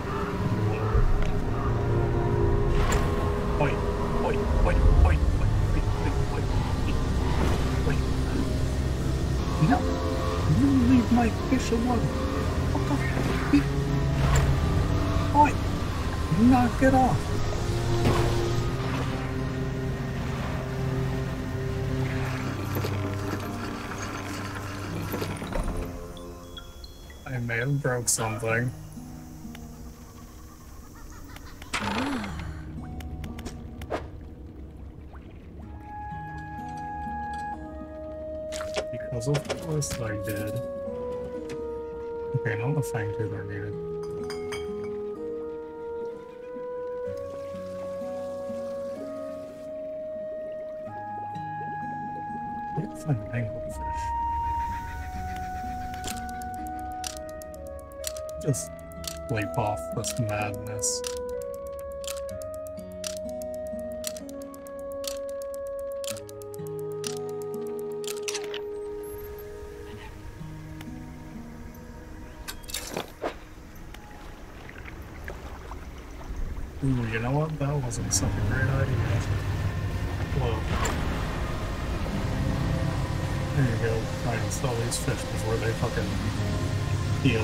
Speaker 1: Wait, wait, wait, wait, wait, wait, wait, wait, wait. No, you leave my fish alone. What the fuck? Wait, knock it off. I may have broke something. Because of course I did. Okay, now the fang tooth are needed. Let's find anglerfish. Just sleep off this madness. Ooh, you know what? That wasn't such a great idea. Whoa. There you go. Try and sell these fish before they fucking heal.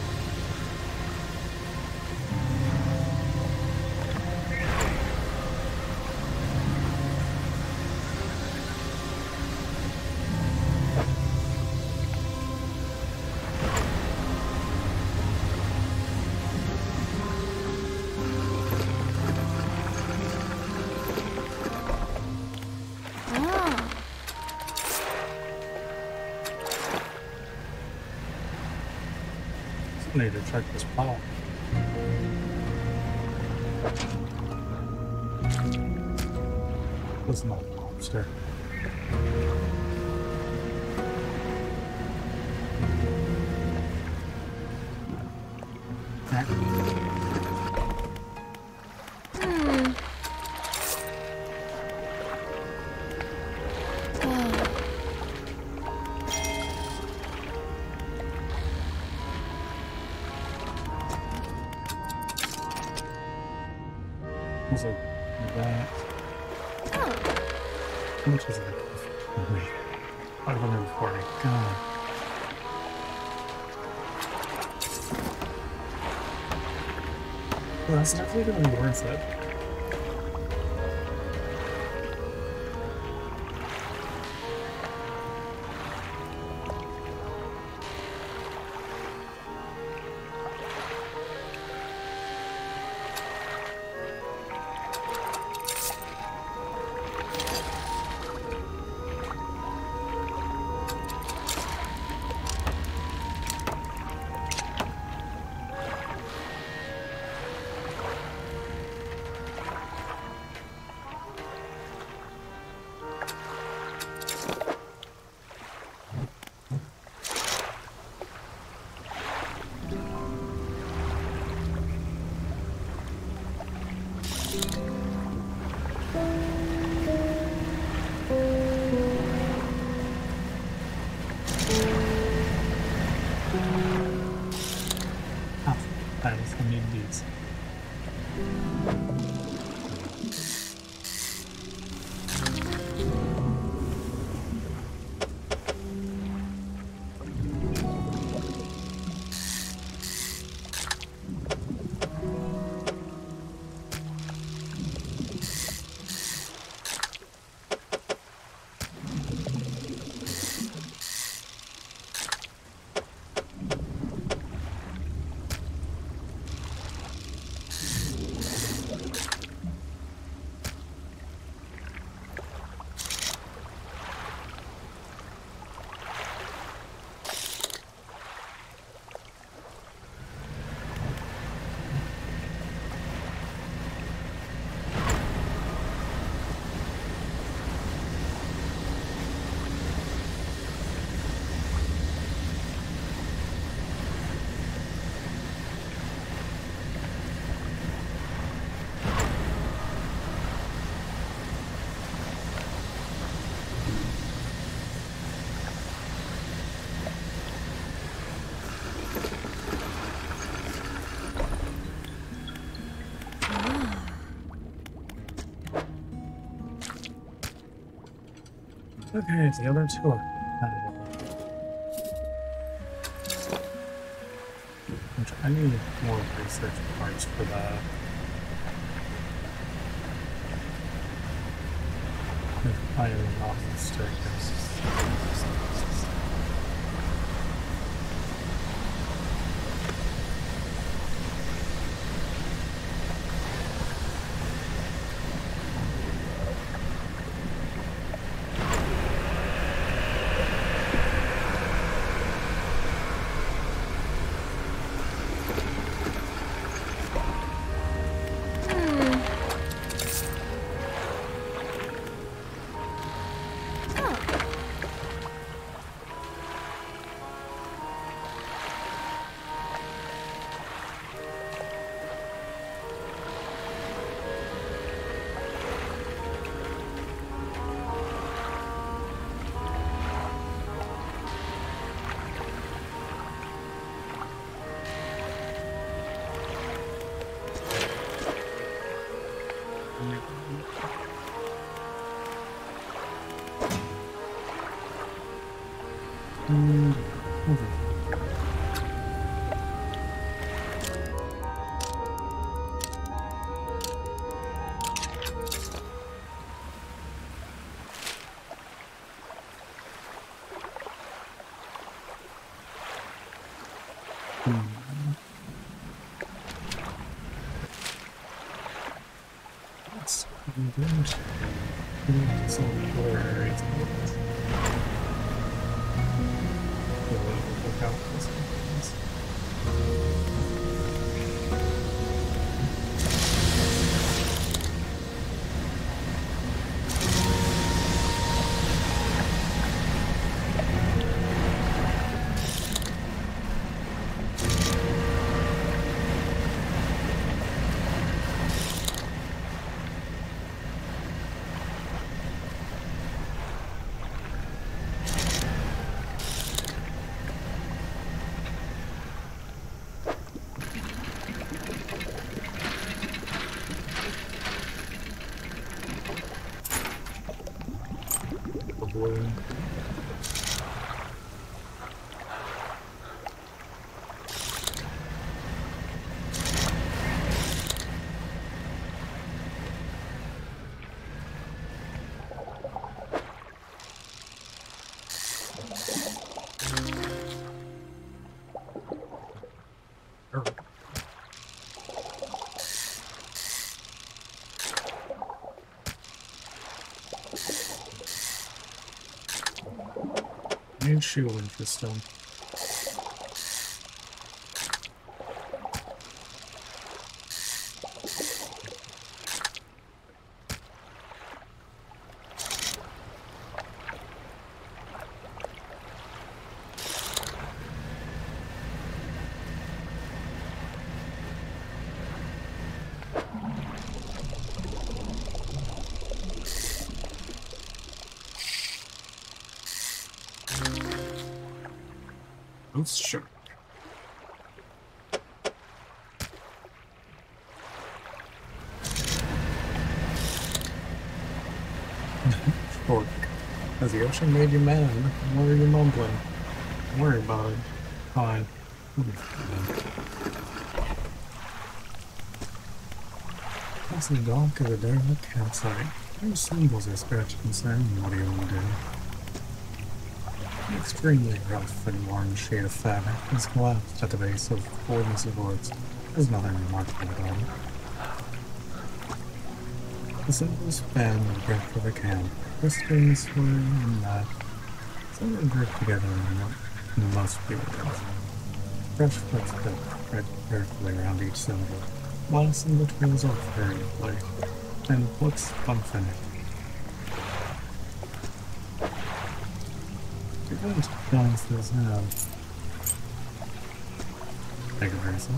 Speaker 1: I need to check this pot. This is not a lobster. Was it that? How much is it? Wait. five hundred forty. God. Well, that's definitely gonna be worth it. Ah, I need these. Okay, the other two are compatible. Which I need more research parts for that. If I am not mistaken. And over. Hmm. Let's move into into some other areas. Look out for some things. Blue. New shoe, interesting. Let's sure. Fork. Has the ocean made you mad? What are you mumbling? Don't worry about it. Fine. That's the dock of a derelict campsite. Your symbols are scratched inside. What do you want to do? An extremely rough and worn sheet of fabric has collapsed at the base of Gordon's boards. There's nothing remarkable about it. The symbols span the breadth of the camp. The strings were in that. Some are grouped together in most buildings. Fresh footsteps spread carefully around each symbol. Modest in between is all hurriedly, and looks unfinished. You're going to balance this out. Take a person.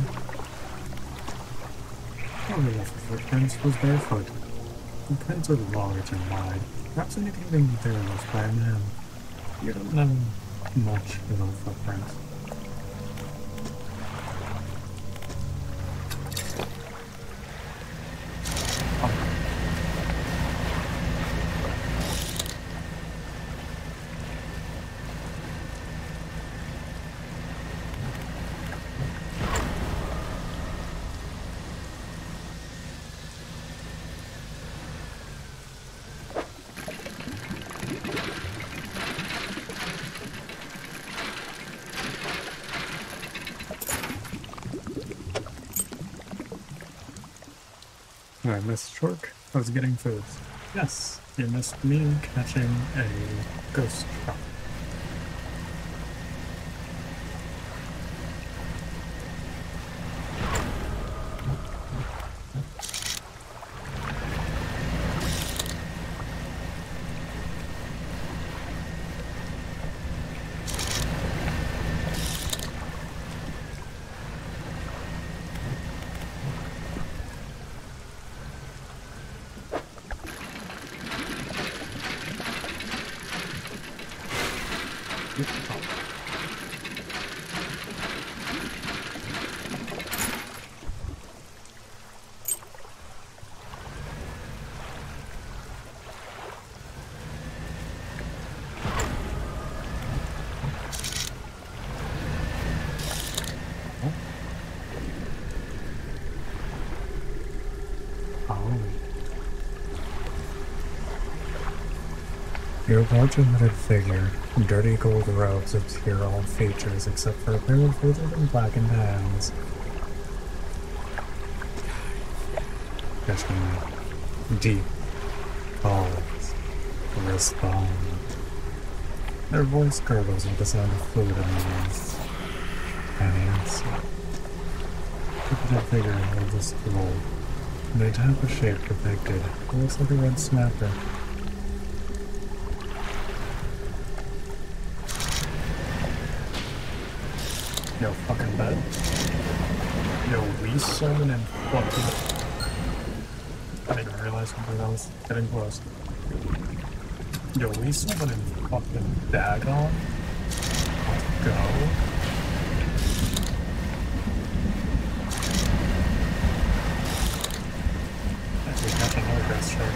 Speaker 1: Probably left the footprints was barefoot. The prints are large and wide, perhaps indicating that they were left by a man. You don't know much about footprints. I missed Shork. I was getting food. Yes, you missed me catching a ghost shark. Your large-hooded figure, dirty gold robes obscure all features except for a pair of withered and blackened hands. Catching deep calls respond. Their voice gurgles with the sound of food in their mouths. And answer. The hooded figure holds a scroll, and they tap a shape depicted. It looks like a red snapper. Yo, fucking bed. Yo, we summon and fucking. I didn't realize something else. Getting close. Yo, we summon and fucking Dagon. Let's go. I think that's another best shark.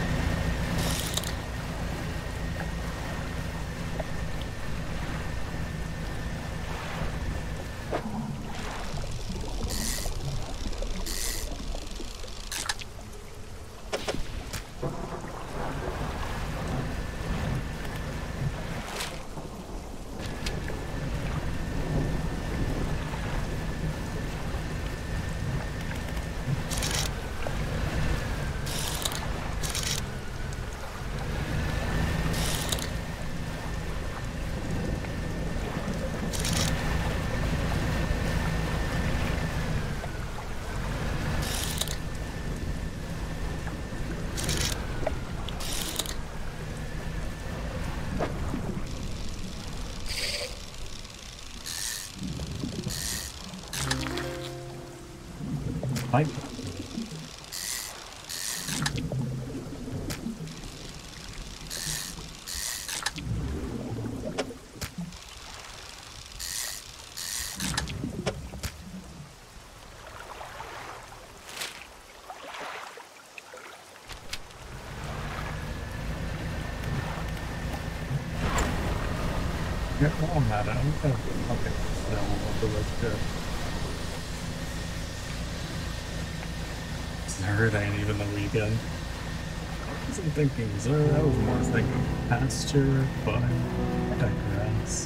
Speaker 1: Pipe. Yeah, well, I'm mad at him. Okay, no, I'll do it good. It ain't even the weekend. I wasn't thinking Zero, I was more thinking pasture, but I digress.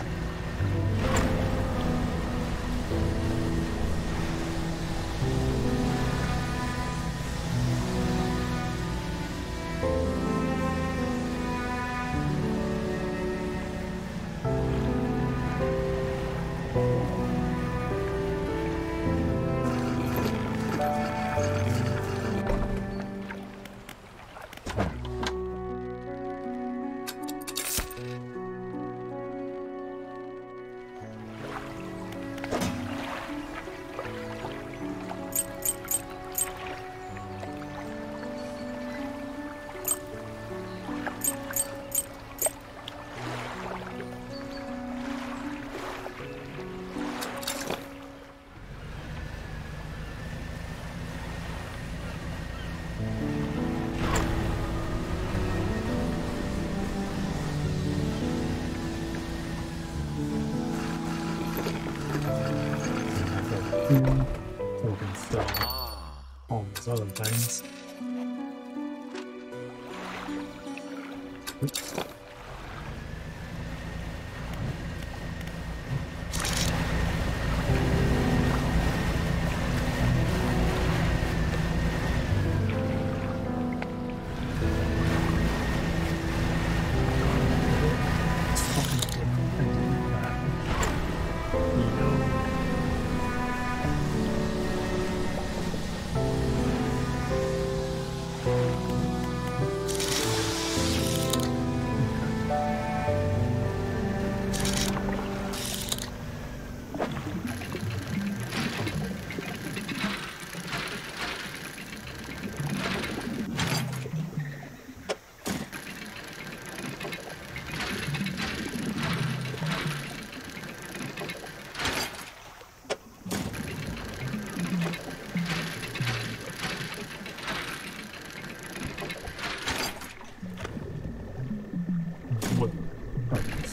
Speaker 1: So we can sell all these other things. Oops.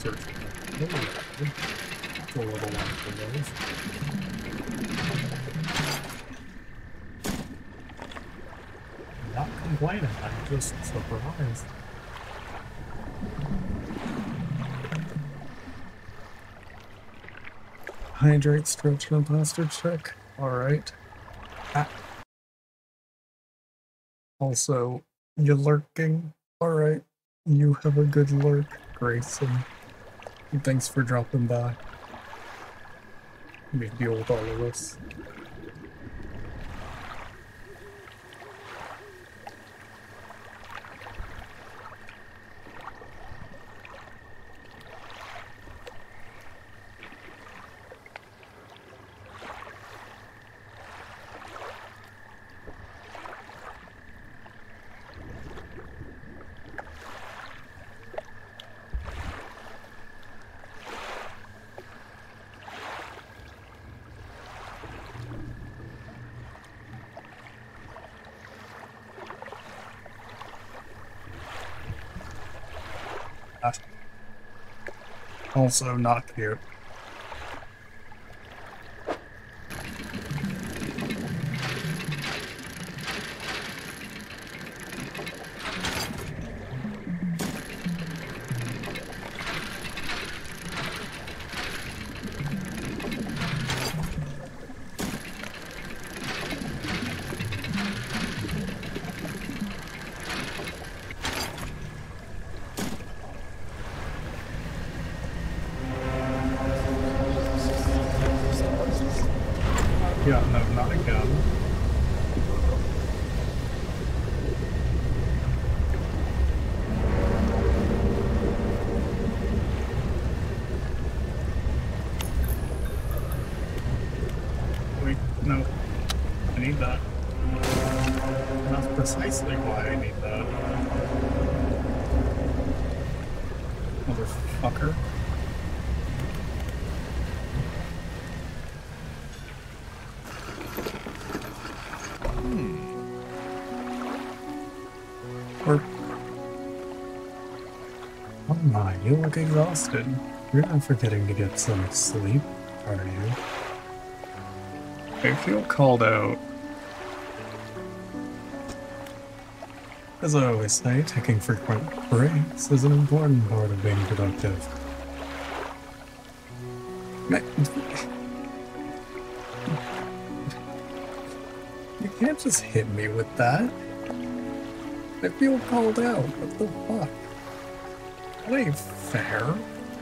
Speaker 1: search. It's a little long for those. I'm not complaining, I'm just surprised. Hydrate, stretch, and plaster check. Alright. Ah. Also, you lurking. Alright. You have a good lurk, Grayson. And thanks for dropping by. Let me deal with all of this. Also not cute. Yeah, no, not again. Wait, no. I need that. That's precisely why I need that. Motherfucker. Or... Oh my, you look exhausted. You're not forgetting to get some sleep, are you? I feel called out. As I always say, taking frequent breaks is an important part of being productive. Man, you can't just hit me with that. I feel called out. What the fuck? That ain't fair.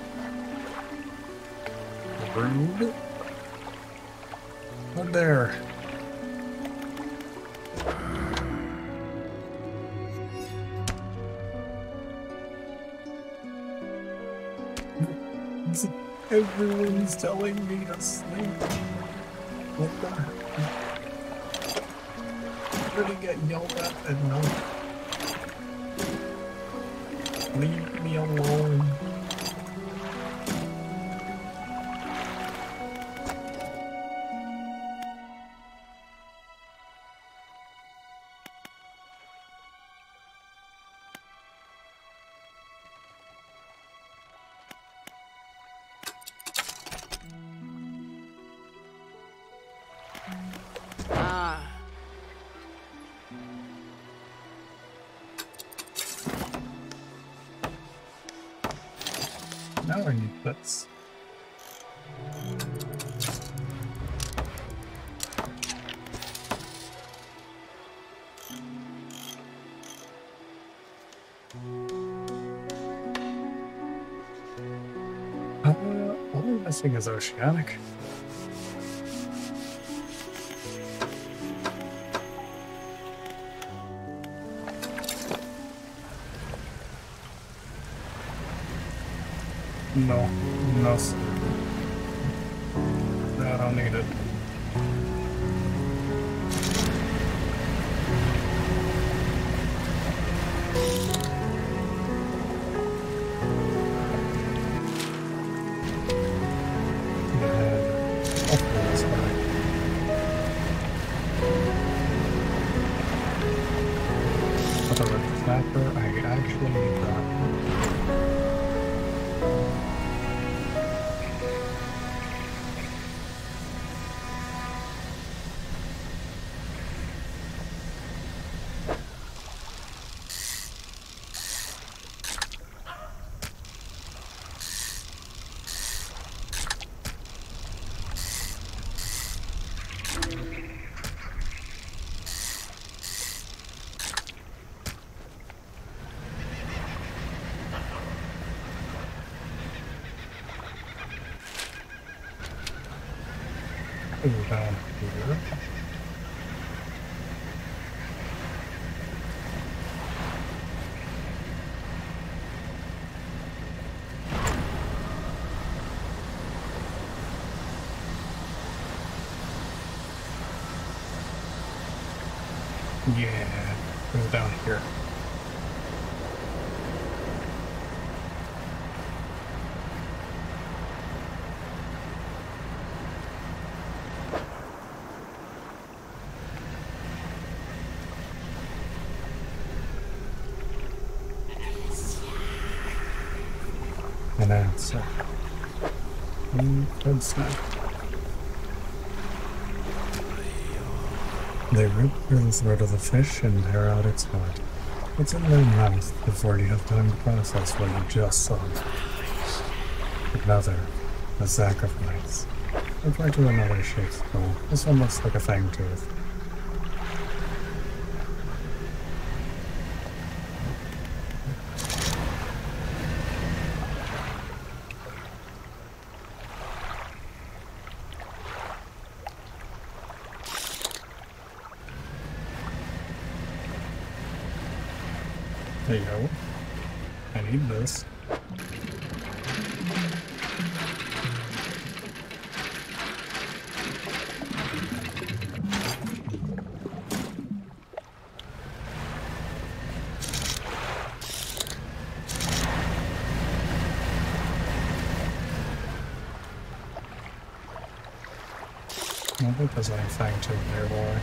Speaker 1: Rude. How dare. Everyone's telling me to sleep. What the heck? I'm gonna get yelled at at night. Leave me alone. Now I need this. Uh, all I'm missing is Oceanic. No, no, sir. I don't need it. I actually need that. Go down here. Yeah, go down here. An answer. Mm, good snack. They rip through the throat of the fish and tear out its heart. It's in their mouth before you have time to process what you just saw. Another, a sacrifice. I tried to another shape skull. This one looks like a fang tooth. There you go. I need this. I don't think there's anything too nearby.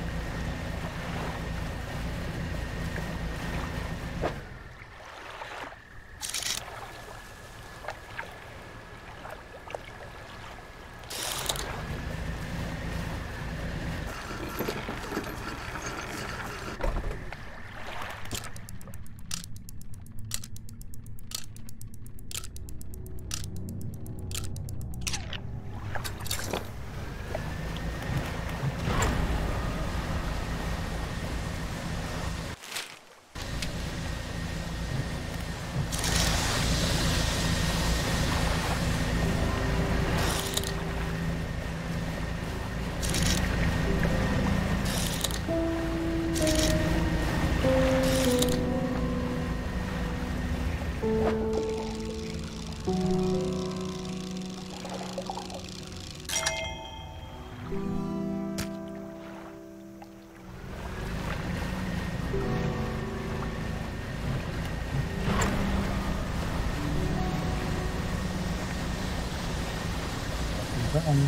Speaker 1: Um,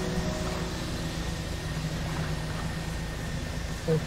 Speaker 1: oh.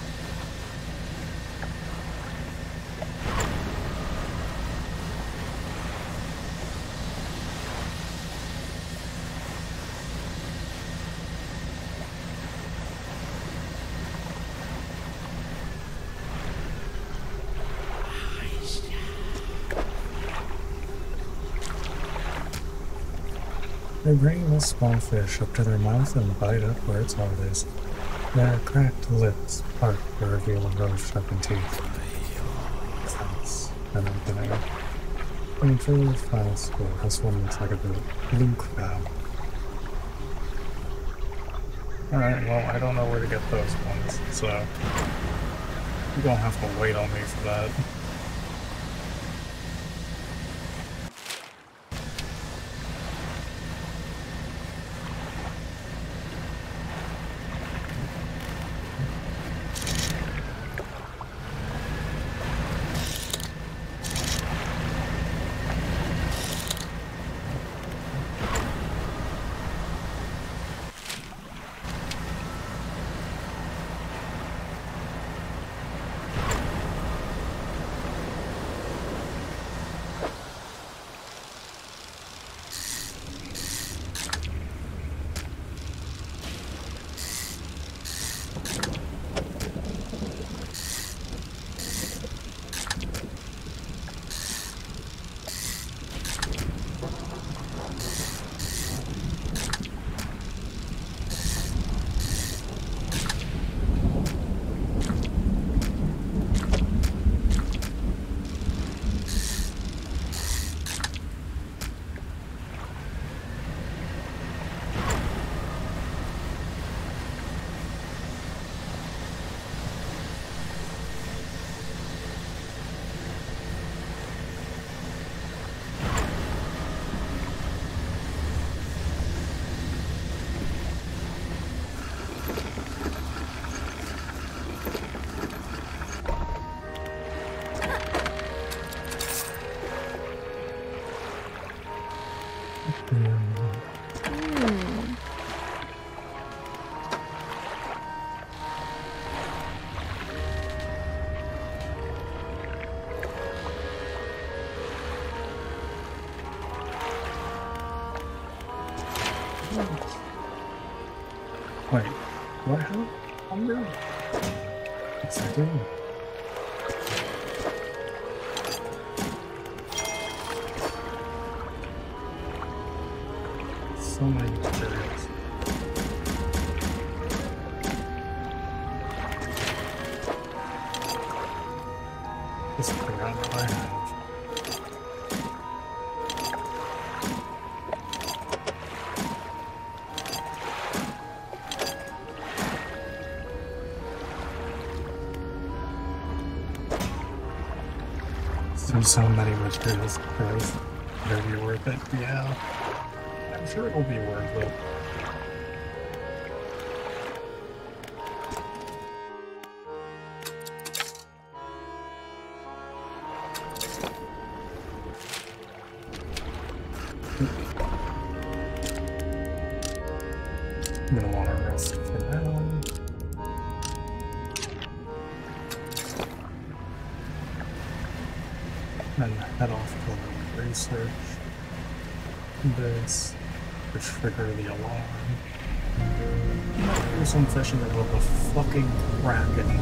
Speaker 1: They bring this small fish up to their mouth and bite up where its heart is. Their cracked lips part to reveal a row of sharpened teeth. Thanks. I'm opening it. And for the final score, this one looks like a blue crab. Alright, well, I don't know where to get those ones, so you're gonna have to wait on me for that.
Speaker 3: Hmm.
Speaker 1: Wait, do I have hunger? Yes, I do. So many materials. Just forgot what I have. There's so many materials, guys. Would it be worth it? Yeah. I'm sure it'll be worth it. I'm gonna want to rest for now. Then head off to research this to trigger the alarm. Do some fishing about the fucking kraken.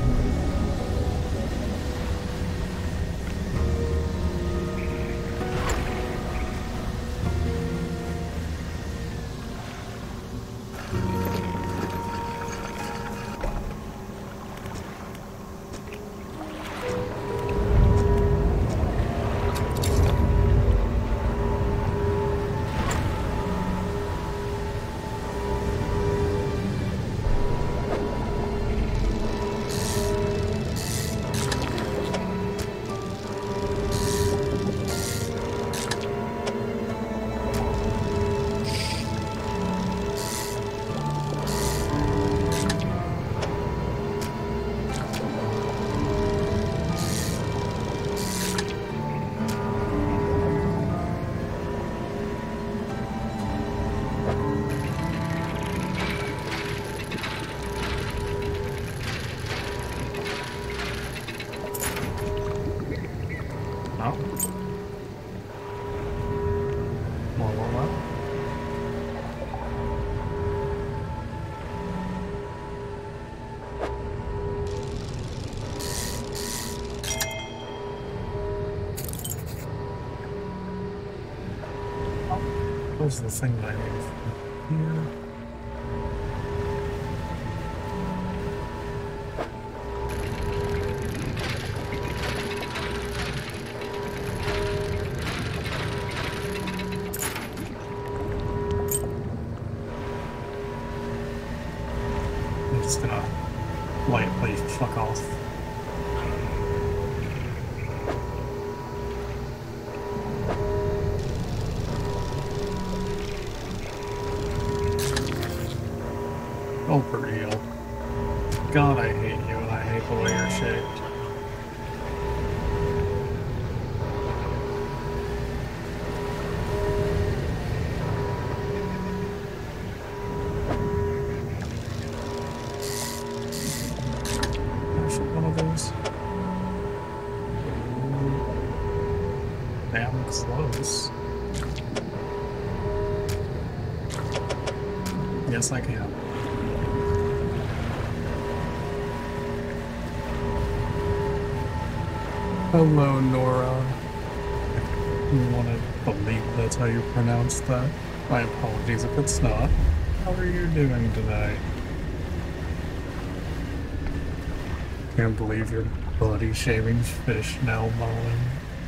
Speaker 1: Where's the thing that I need from here? I'm just gonna lightly fuck off. Oh, for real. God, I hate you, and I hate the way you're shaped. There's one of those. Damn close. Yes, I can. Hello, Nora. You want to believe that's how you pronounce that? My apologies if it's not. How are you doing today? Can't believe you're bloody shaving fish now, Molly.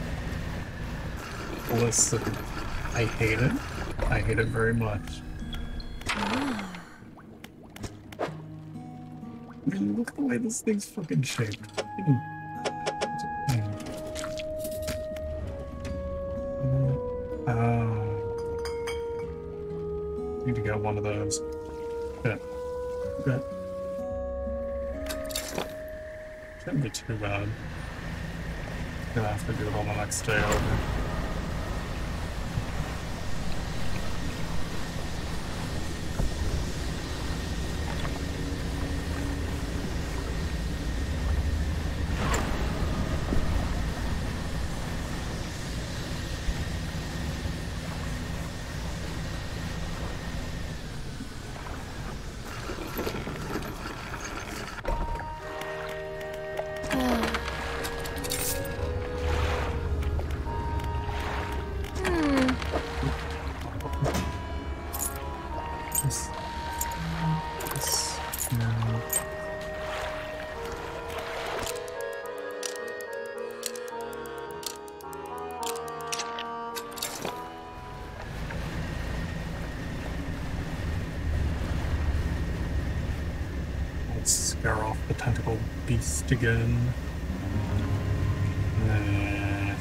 Speaker 1: Listen, I hate it. I hate it very much. I mean, look at the way this thing's fucking shaped. Fucking Oh. Need to get one of those. Good. Good. Shouldn't be too bad. Gonna have to do it on the next day over. scare off the tentacle beast again. Uh,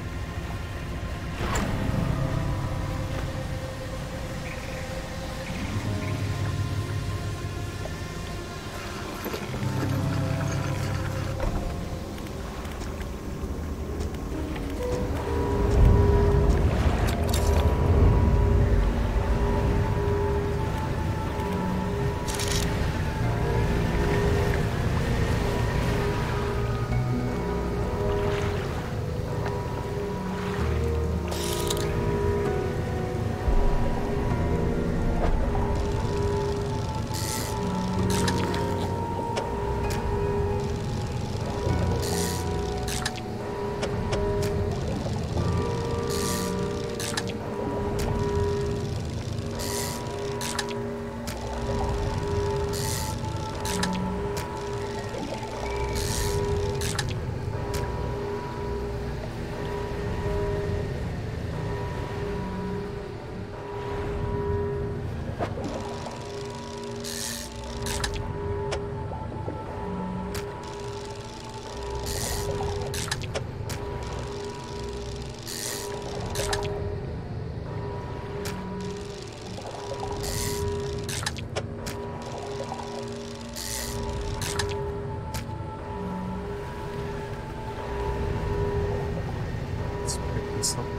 Speaker 1: let's pick this up.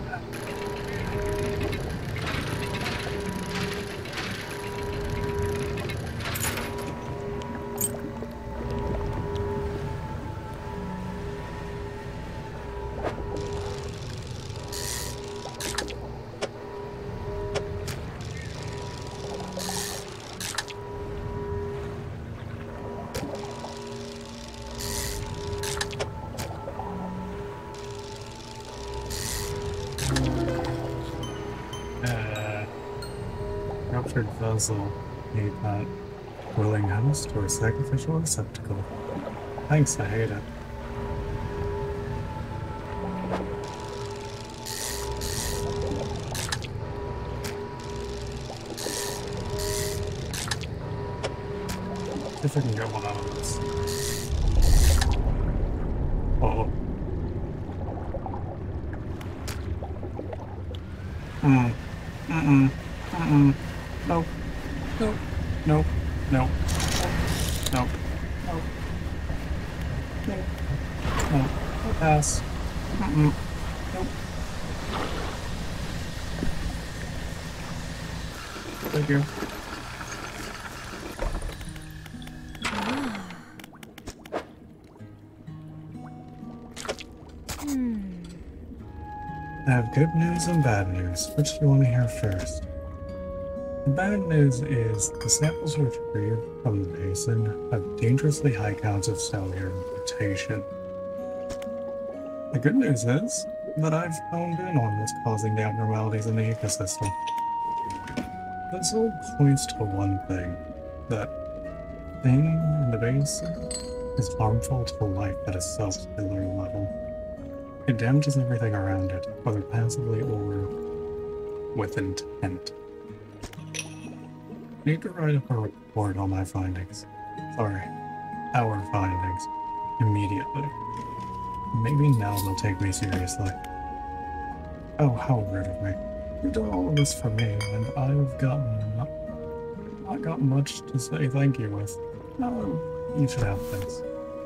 Speaker 1: Uh, Ruptured vessel. Need that. Willing host or sacrificial receptacle. Thanks, I hate it. See if I can get one out of this. Oh. Mm. Mm-mm. Mm-mm. Nope. Nope. Nope. Nope. Nope. Nope. Nope. Nope. Nope. Pass. Mm-mm. Nope. Thank you. I have good news and bad news. Which do you want to hear first? The bad news is the samples retrieved from the basin have dangerously high counts of cellular mutation. The good news is that I've honed in on what's causing the abnormalities in the ecosystem. This all points to one thing, that thing in the basin is harmful to life at a cellular level. It damages everything around it, whether passively or with intent. I need to write up a report on my findings. Sorry, our findings. Immediately. Maybe now they'll take me seriously. Oh, how rude of me. You've done all of this for me, and I've gotten not, not got much to say thank you with. No, you should have this.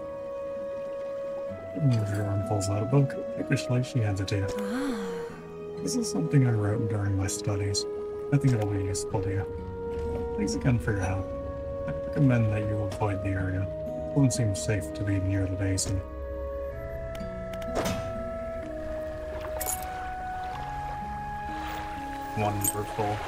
Speaker 1: Everyone pulls out a book. Officially, she hands it to you. This is something I wrote during my studies. I think it'll be useful to you. Thanks again for your help. I recommend that you avoid the area. It doesn't seem safe to be near the basin. Wonderful.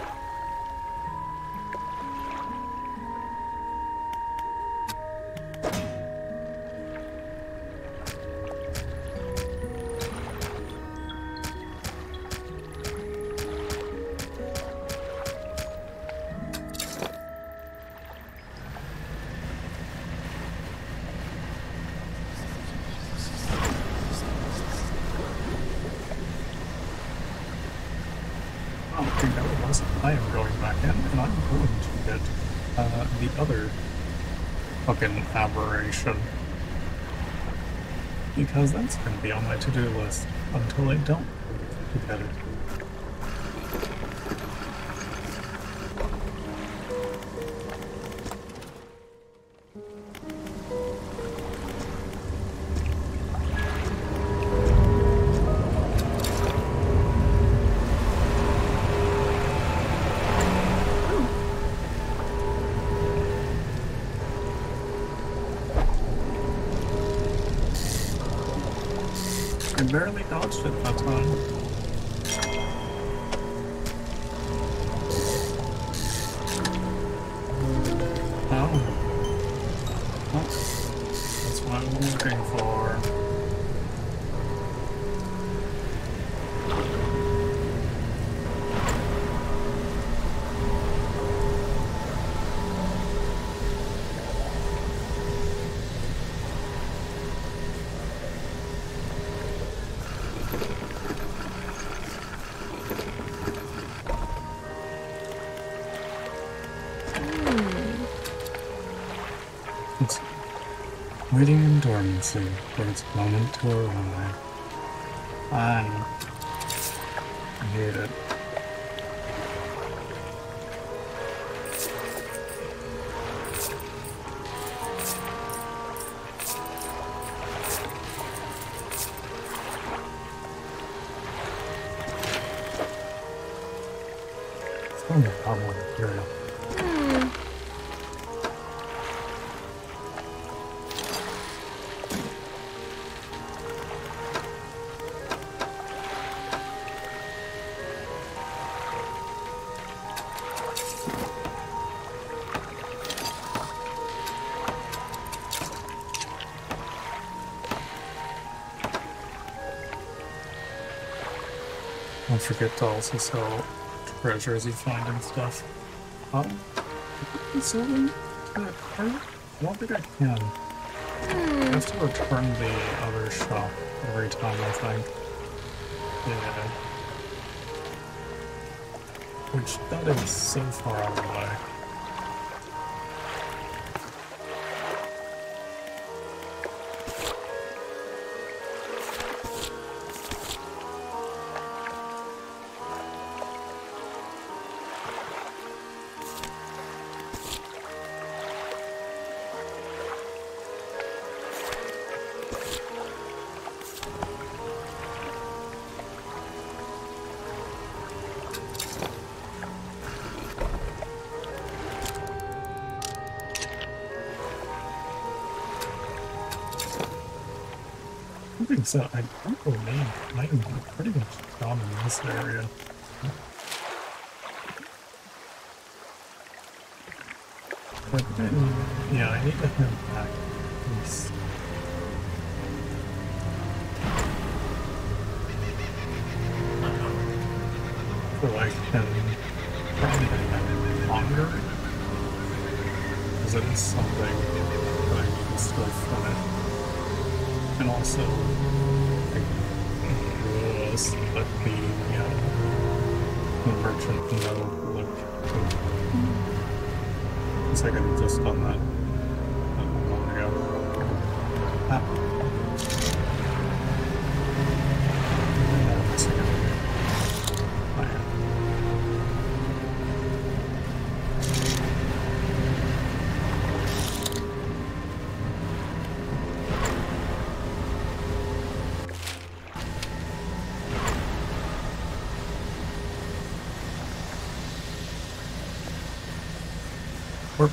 Speaker 1: I am going back in, and I'm going to get uh, the other fucking aberration. Because that's going to be on my to-do list until I don't get it. I barely dodged it that time. Oh. Oh. That's what I'm looking for. It's waiting in dormancy for its moment to arrive. I hate it. It's going to be a lot more material. Don't forget to also sell treasures you find and stuff. Um, can I sell them to that cart? I don't think I can. I have to return the other shop every time, I think. Yeah. Which, that is so far out of the way. I think so. I don't believe I am pretty much done in this area. But then, yeah, I need to head back. Please. So I can probably get longer. Because it is something that I need to still finish. And also, like, was let the, uh, the merchant know, look, it's like I could have just done that not long ago. Ah. Yeah, it's like a- oh, yeah. We're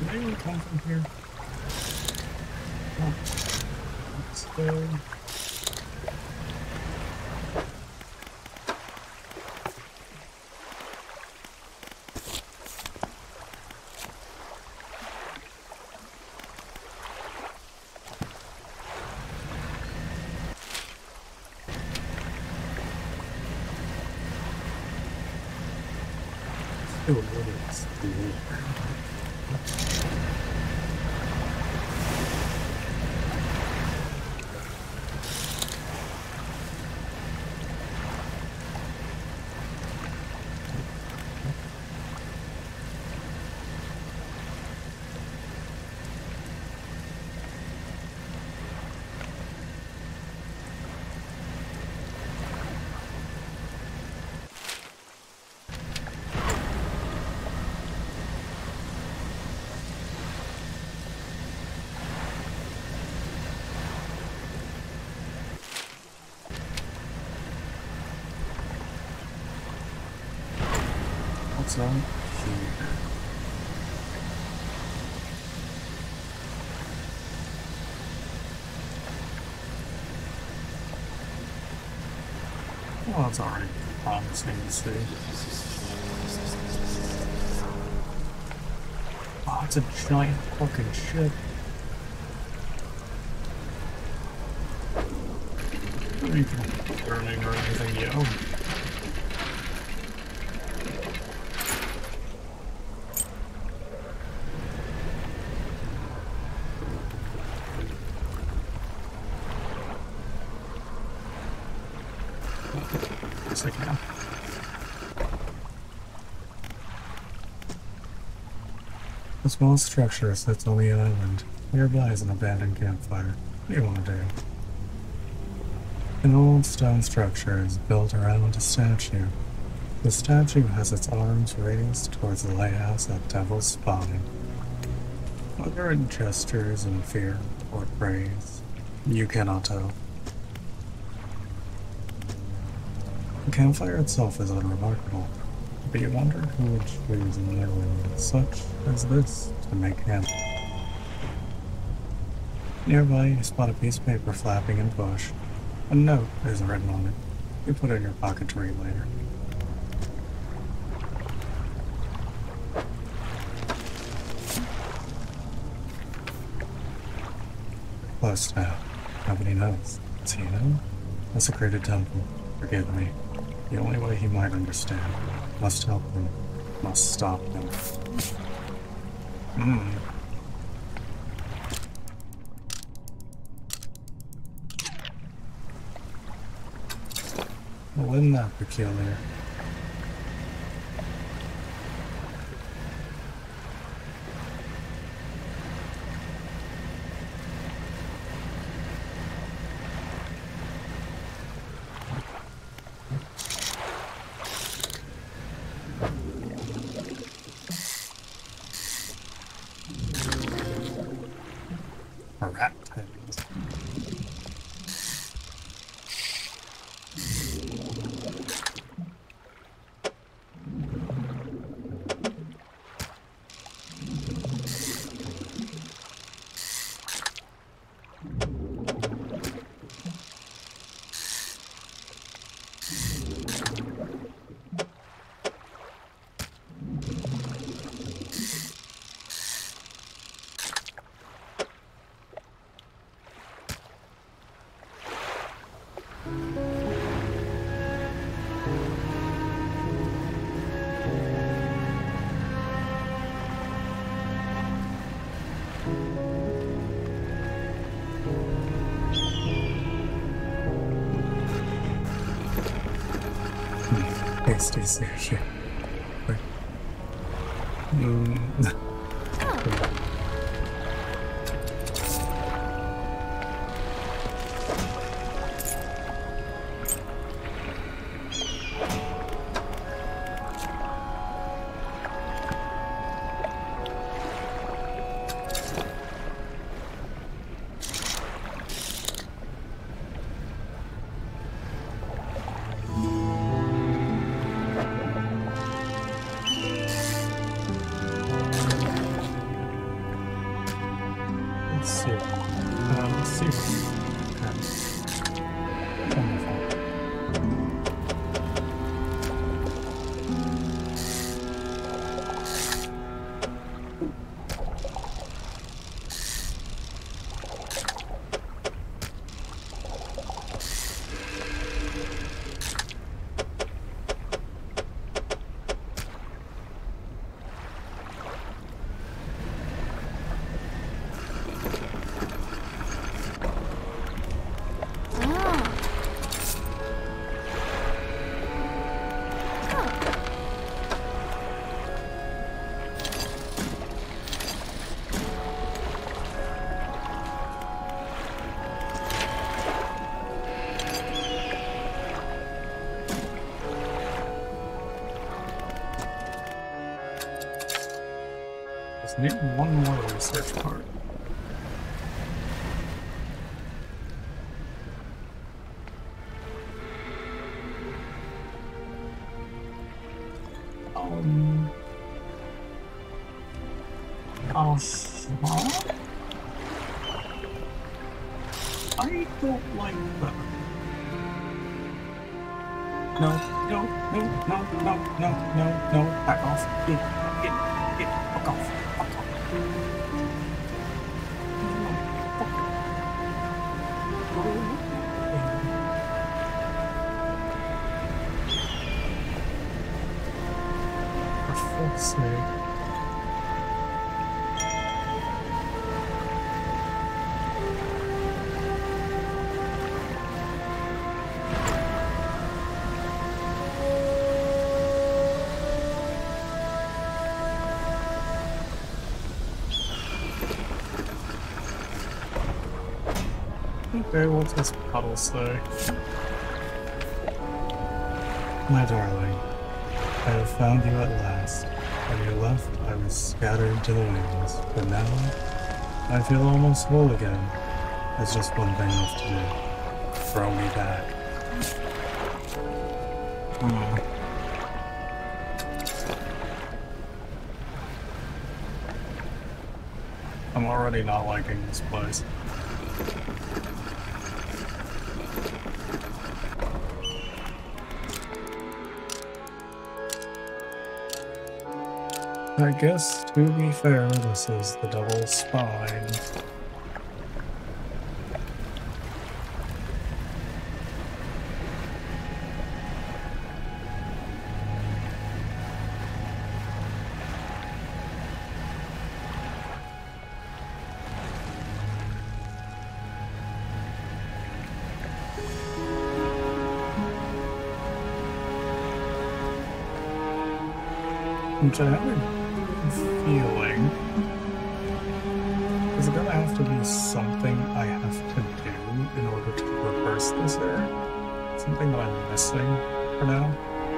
Speaker 1: Did anyone come from here? Oh, still. Still, what is the What's on here? Well, it's already promising to see. Oh, it's a giant fucking ship. Not even burning or anything, yo. Yes, I can. The small structure sits on the island. Nearby is an abandoned campfire. What do you want to do? An old stone structure is built around a statue. The statue has its arms raised towards the lighthouse at Devil's Spine. Whether it gestures in fear or praise, you cannot tell. The campfire itself is unremarkable, but you wonder who would choose an island such as this to make camp. Nearby, you spot a piece of paper flapping in a bush. A note is written on it. You put it in your pocket to read later. Close now. Nobody knows. Does he know? A secreted temple. Forgive me. The only way he might understand. Must help him. Must stop him. Hmm. Well, isn't that peculiar? A rat tails. Tasty sushi. Wait. Mm. soup. Um, soup. Okay. Wonderful. Just need one more research part. Um. Oh, huh? I don't like that. No, no, no, no, no, no, no, no, back off. Get, get, get, fuck off, fuck off. For fuck's sake. Okay, what's this puddle say? My darling, I have found you at last. When you left, I was scattered to the winds, but now I feel almost whole again. There's just one thing left to do. Throw me back. Hmm. I'm already not liking this place. I guess, to be fair, this is the double spine. Which I have a feeling is it gonna have to be something I have to do in order to reverse this error? Something that I'm missing for now?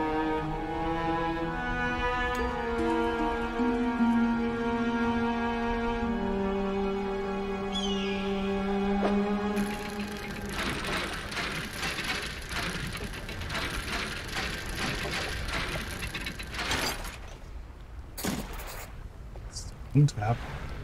Speaker 1: Tap.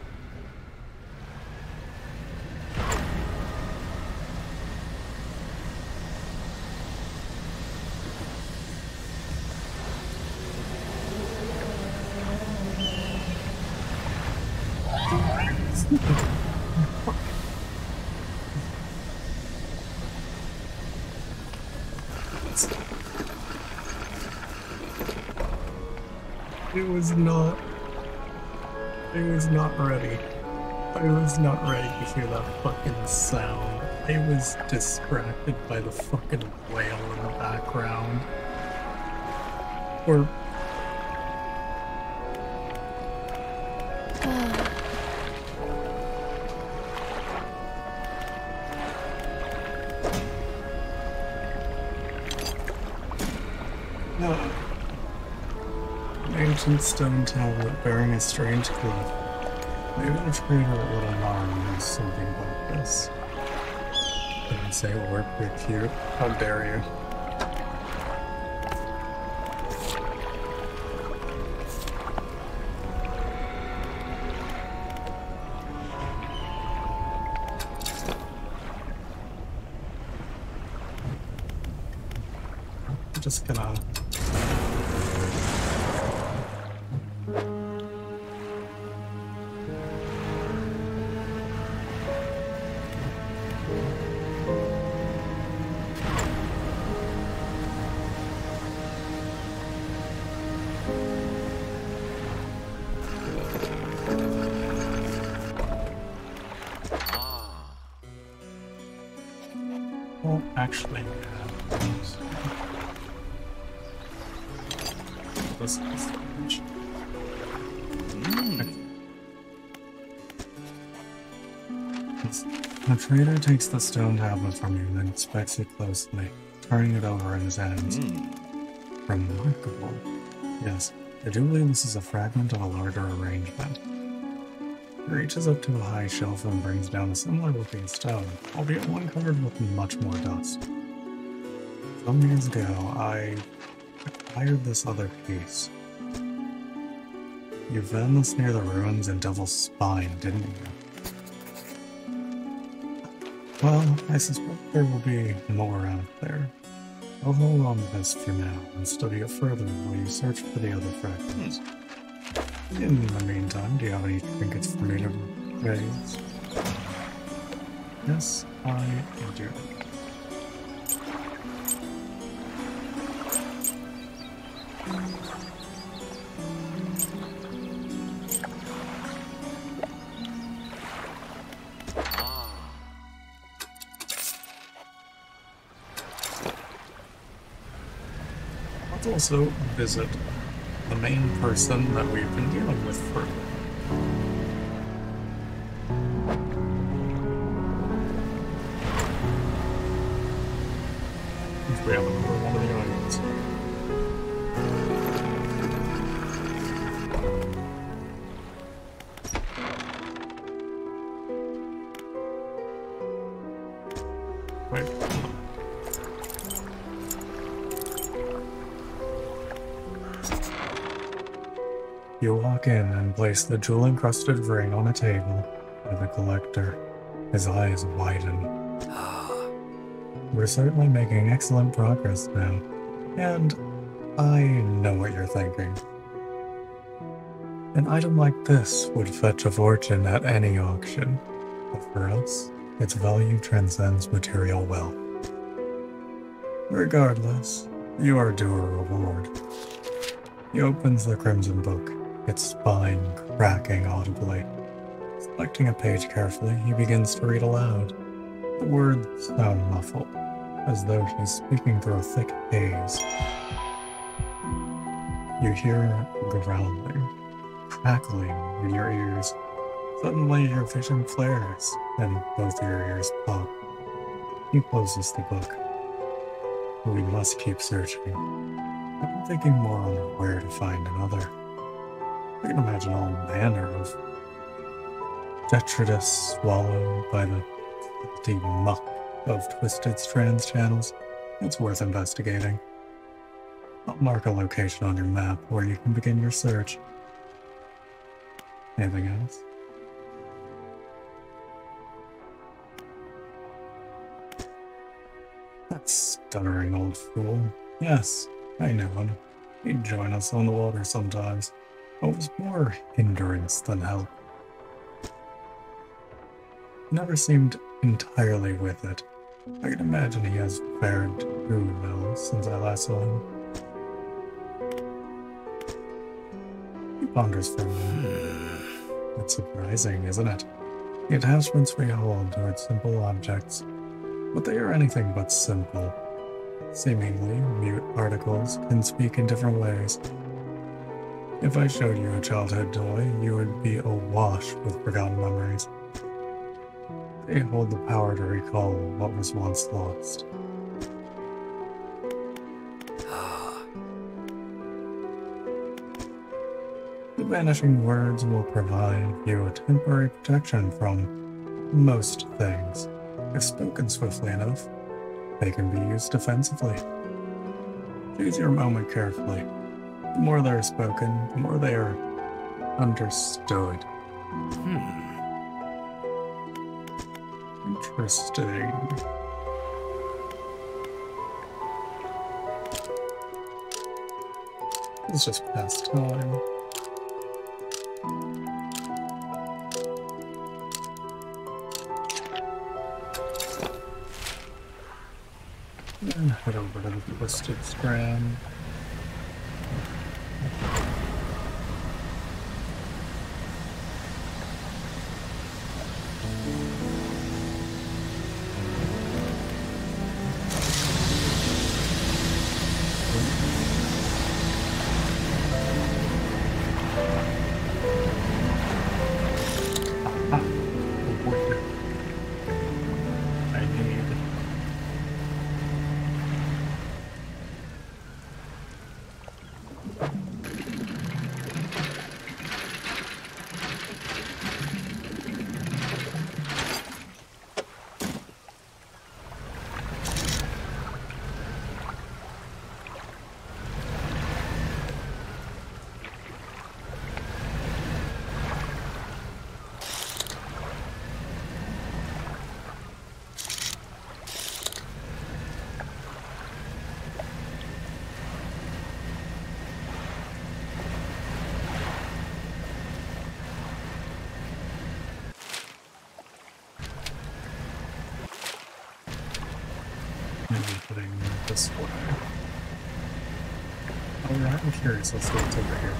Speaker 1: It was not. I was not ready. I was not ready to hear that fucking sound. I was distracted by the fucking whale in the background. Or... no. Ancient stone tablet bearing a strange cliff. Maybe the trainer would alarm is something like this. Didn't say a word with you. How dare you? just gonna... Well, actually, yeah. This is the trader takes the stone tablet from you and inspects it closely, turning it over in his hands.
Speaker 4: Mm.
Speaker 1: Remarkable. Yes, I do believe this is a fragment of a larger arrangement. He reaches up to a high shelf and brings down a similar-looking stone, albeit one covered with much more dust. Some years ago, I acquired this other piece. You found this near the ruins in Devil's Spine, didn't you? Well, I suspect there will be more out there. I'll hold on to this for now and study it further while you search for the other fragments. In the meantime, do you have any trinkets for me to raise? Yes, I do. Let's also visit the main person that we've been dealing with for if we have another one of the islands. Wait, hold on. You walk in and place the jewel-encrusted ring on a table by the collector. His eyes widen. We're certainly making excellent progress now, and I know what you're thinking. An item like this would fetch a fortune at any auction, but for us, its value transcends material wealth. Regardless, you are due a reward. He opens the Crimson Book, its spine cracking audibly. Selecting a page carefully, he begins to read aloud. The words sound muffled, as though he's speaking through a thick haze. You hear growling, crackling in your ears. Suddenly your vision flares, and both your ears pop. He closes the book. We must keep searching. I'm thinking more on where to find another. I can imagine all manner of detritus swallowed by the filthy muck of Twisted Strands channels. It's worth investigating. I'll mark a location on your map where you can begin your search. Anything else? That stuttering old fool. Yes, I know him. He'd join us on the water sometimes. It was more hindrance than help. Never seemed entirely with it. I can imagine he has fared too well since I last saw him. He ponders for a moment. It's surprising, isn't it? The attachments we hold towards simple objects, but they are anything but simple. Seemingly mute articles can speak in different ways. If I showed you a childhood toy, you would be awash with forgotten memories. They hold the power to recall what was once lost. The vanishing words will provide you a temporary protection from most things. If spoken swiftly enough, they can be used defensively. Choose your moment carefully. The more they are spoken, the more they are understood.
Speaker 4: Hmm.
Speaker 1: Interesting. Let's just pass time. And head over to the Twisted Strand. Maybe putting this way. Oh, yeah, I'm curious. Let's see what's over here.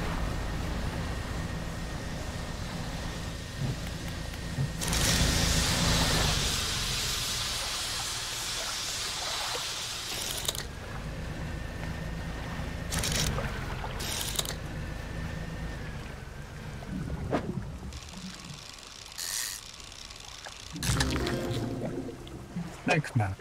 Speaker 1: Snake mackerel.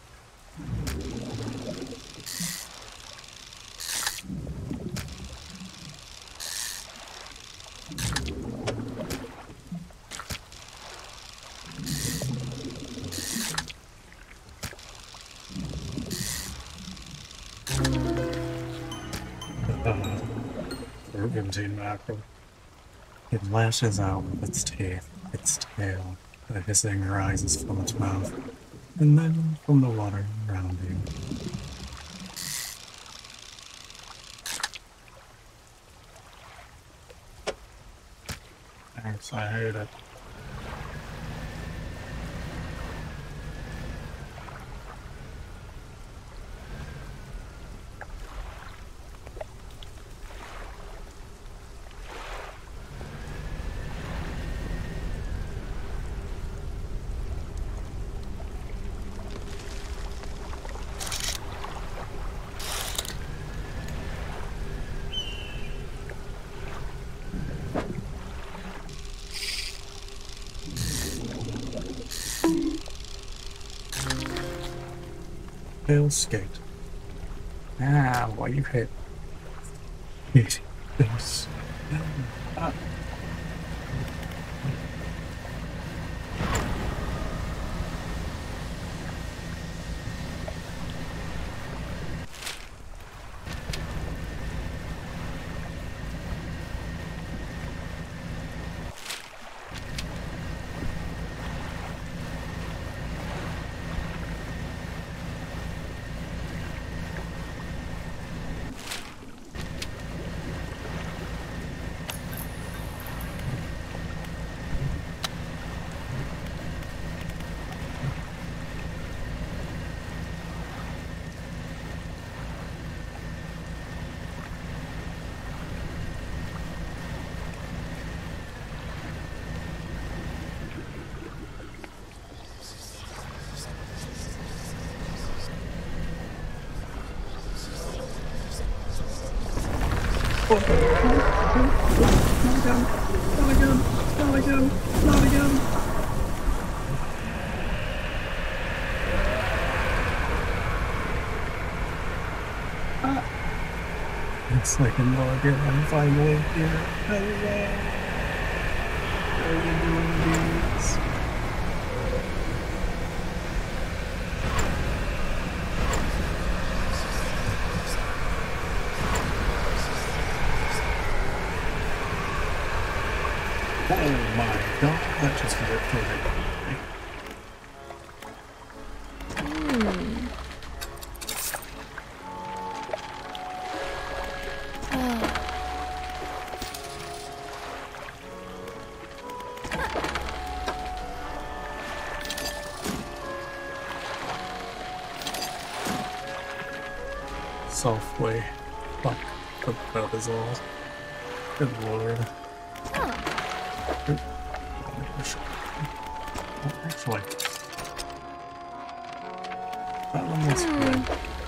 Speaker 1: Uh, Organtine mackerel. It lashes out with its teeth, its tail. The hissing rises from its mouth, and then from the water around you. Thanks, I hate it. Tail skate. Ah, why you hit these things? Ah. Not again, not again, not again, not again. Ah. It's like a mulligan, I'm finally here. Hello. How are you doing, dudes? Oh my god, that just ripped away.
Speaker 3: Hmm.
Speaker 1: softly pluck the that is all. Good lord.
Speaker 3: Oh.
Speaker 1: Oh, actually, that one was
Speaker 3: Hmm.
Speaker 1: good.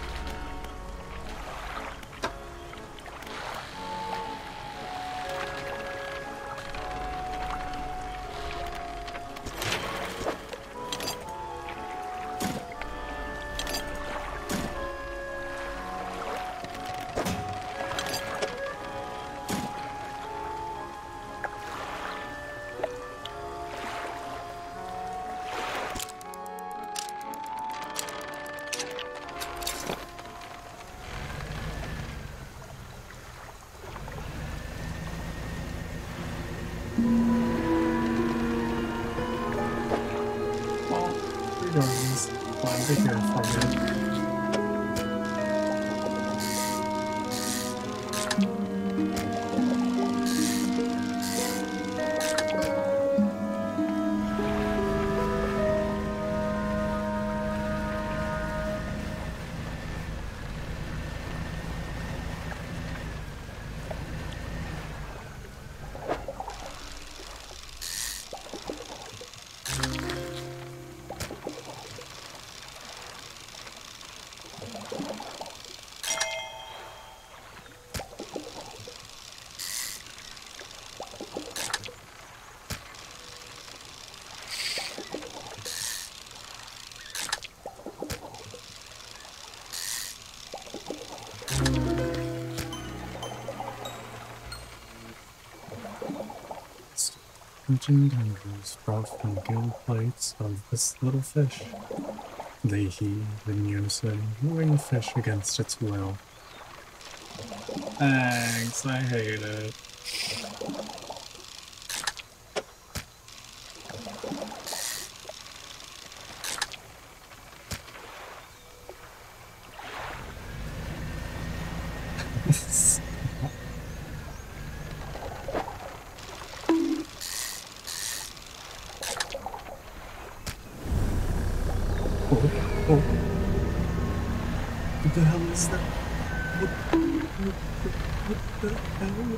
Speaker 1: Well, regardless, glad to hear from you. Ancient tendrils sprout from gill plates of this little fish. They heave in unison, moving the fish against its will. Thanks, I hate it. Oh, oh. What the hell is that? What, what, what, what the hell?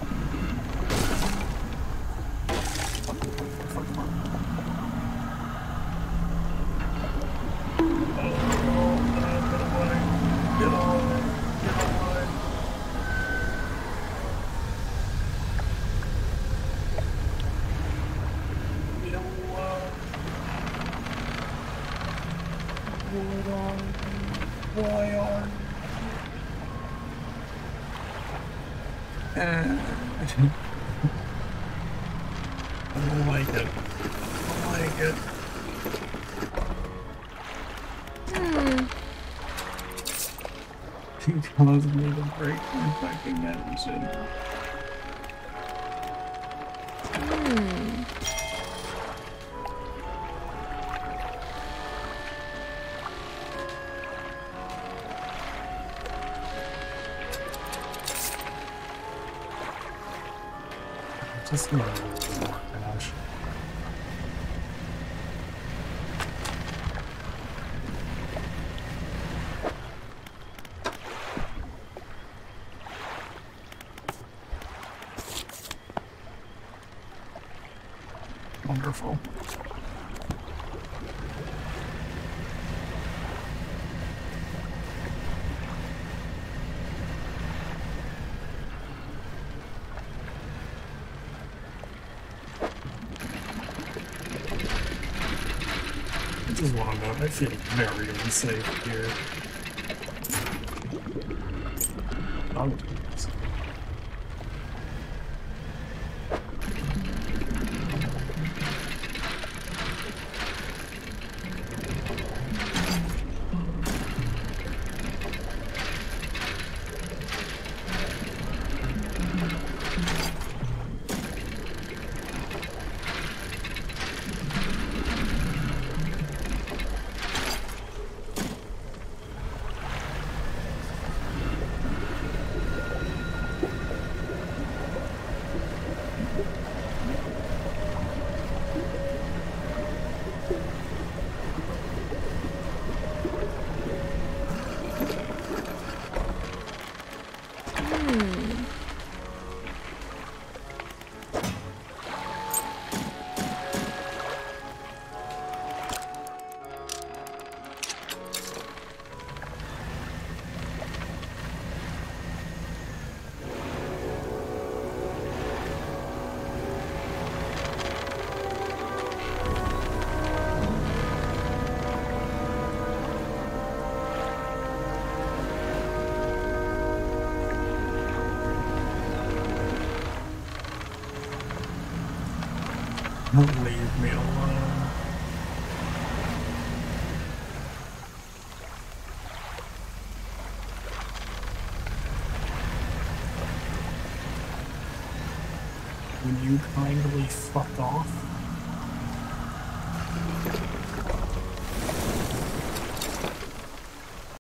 Speaker 1: Fuck, fuck, fuck. Oh, get away. Get away. Get away. Get away. Hold on. Why are uh, I don't like it. I don't like it.
Speaker 3: Hmm.
Speaker 1: He caused me to break my fucking engine.
Speaker 3: Hmm.
Speaker 1: Just a little bit more cash. Wonderful. I just want to know, I feel very unsafe here. Oh, goodness. Leave me alone. Would you kindly fuck off?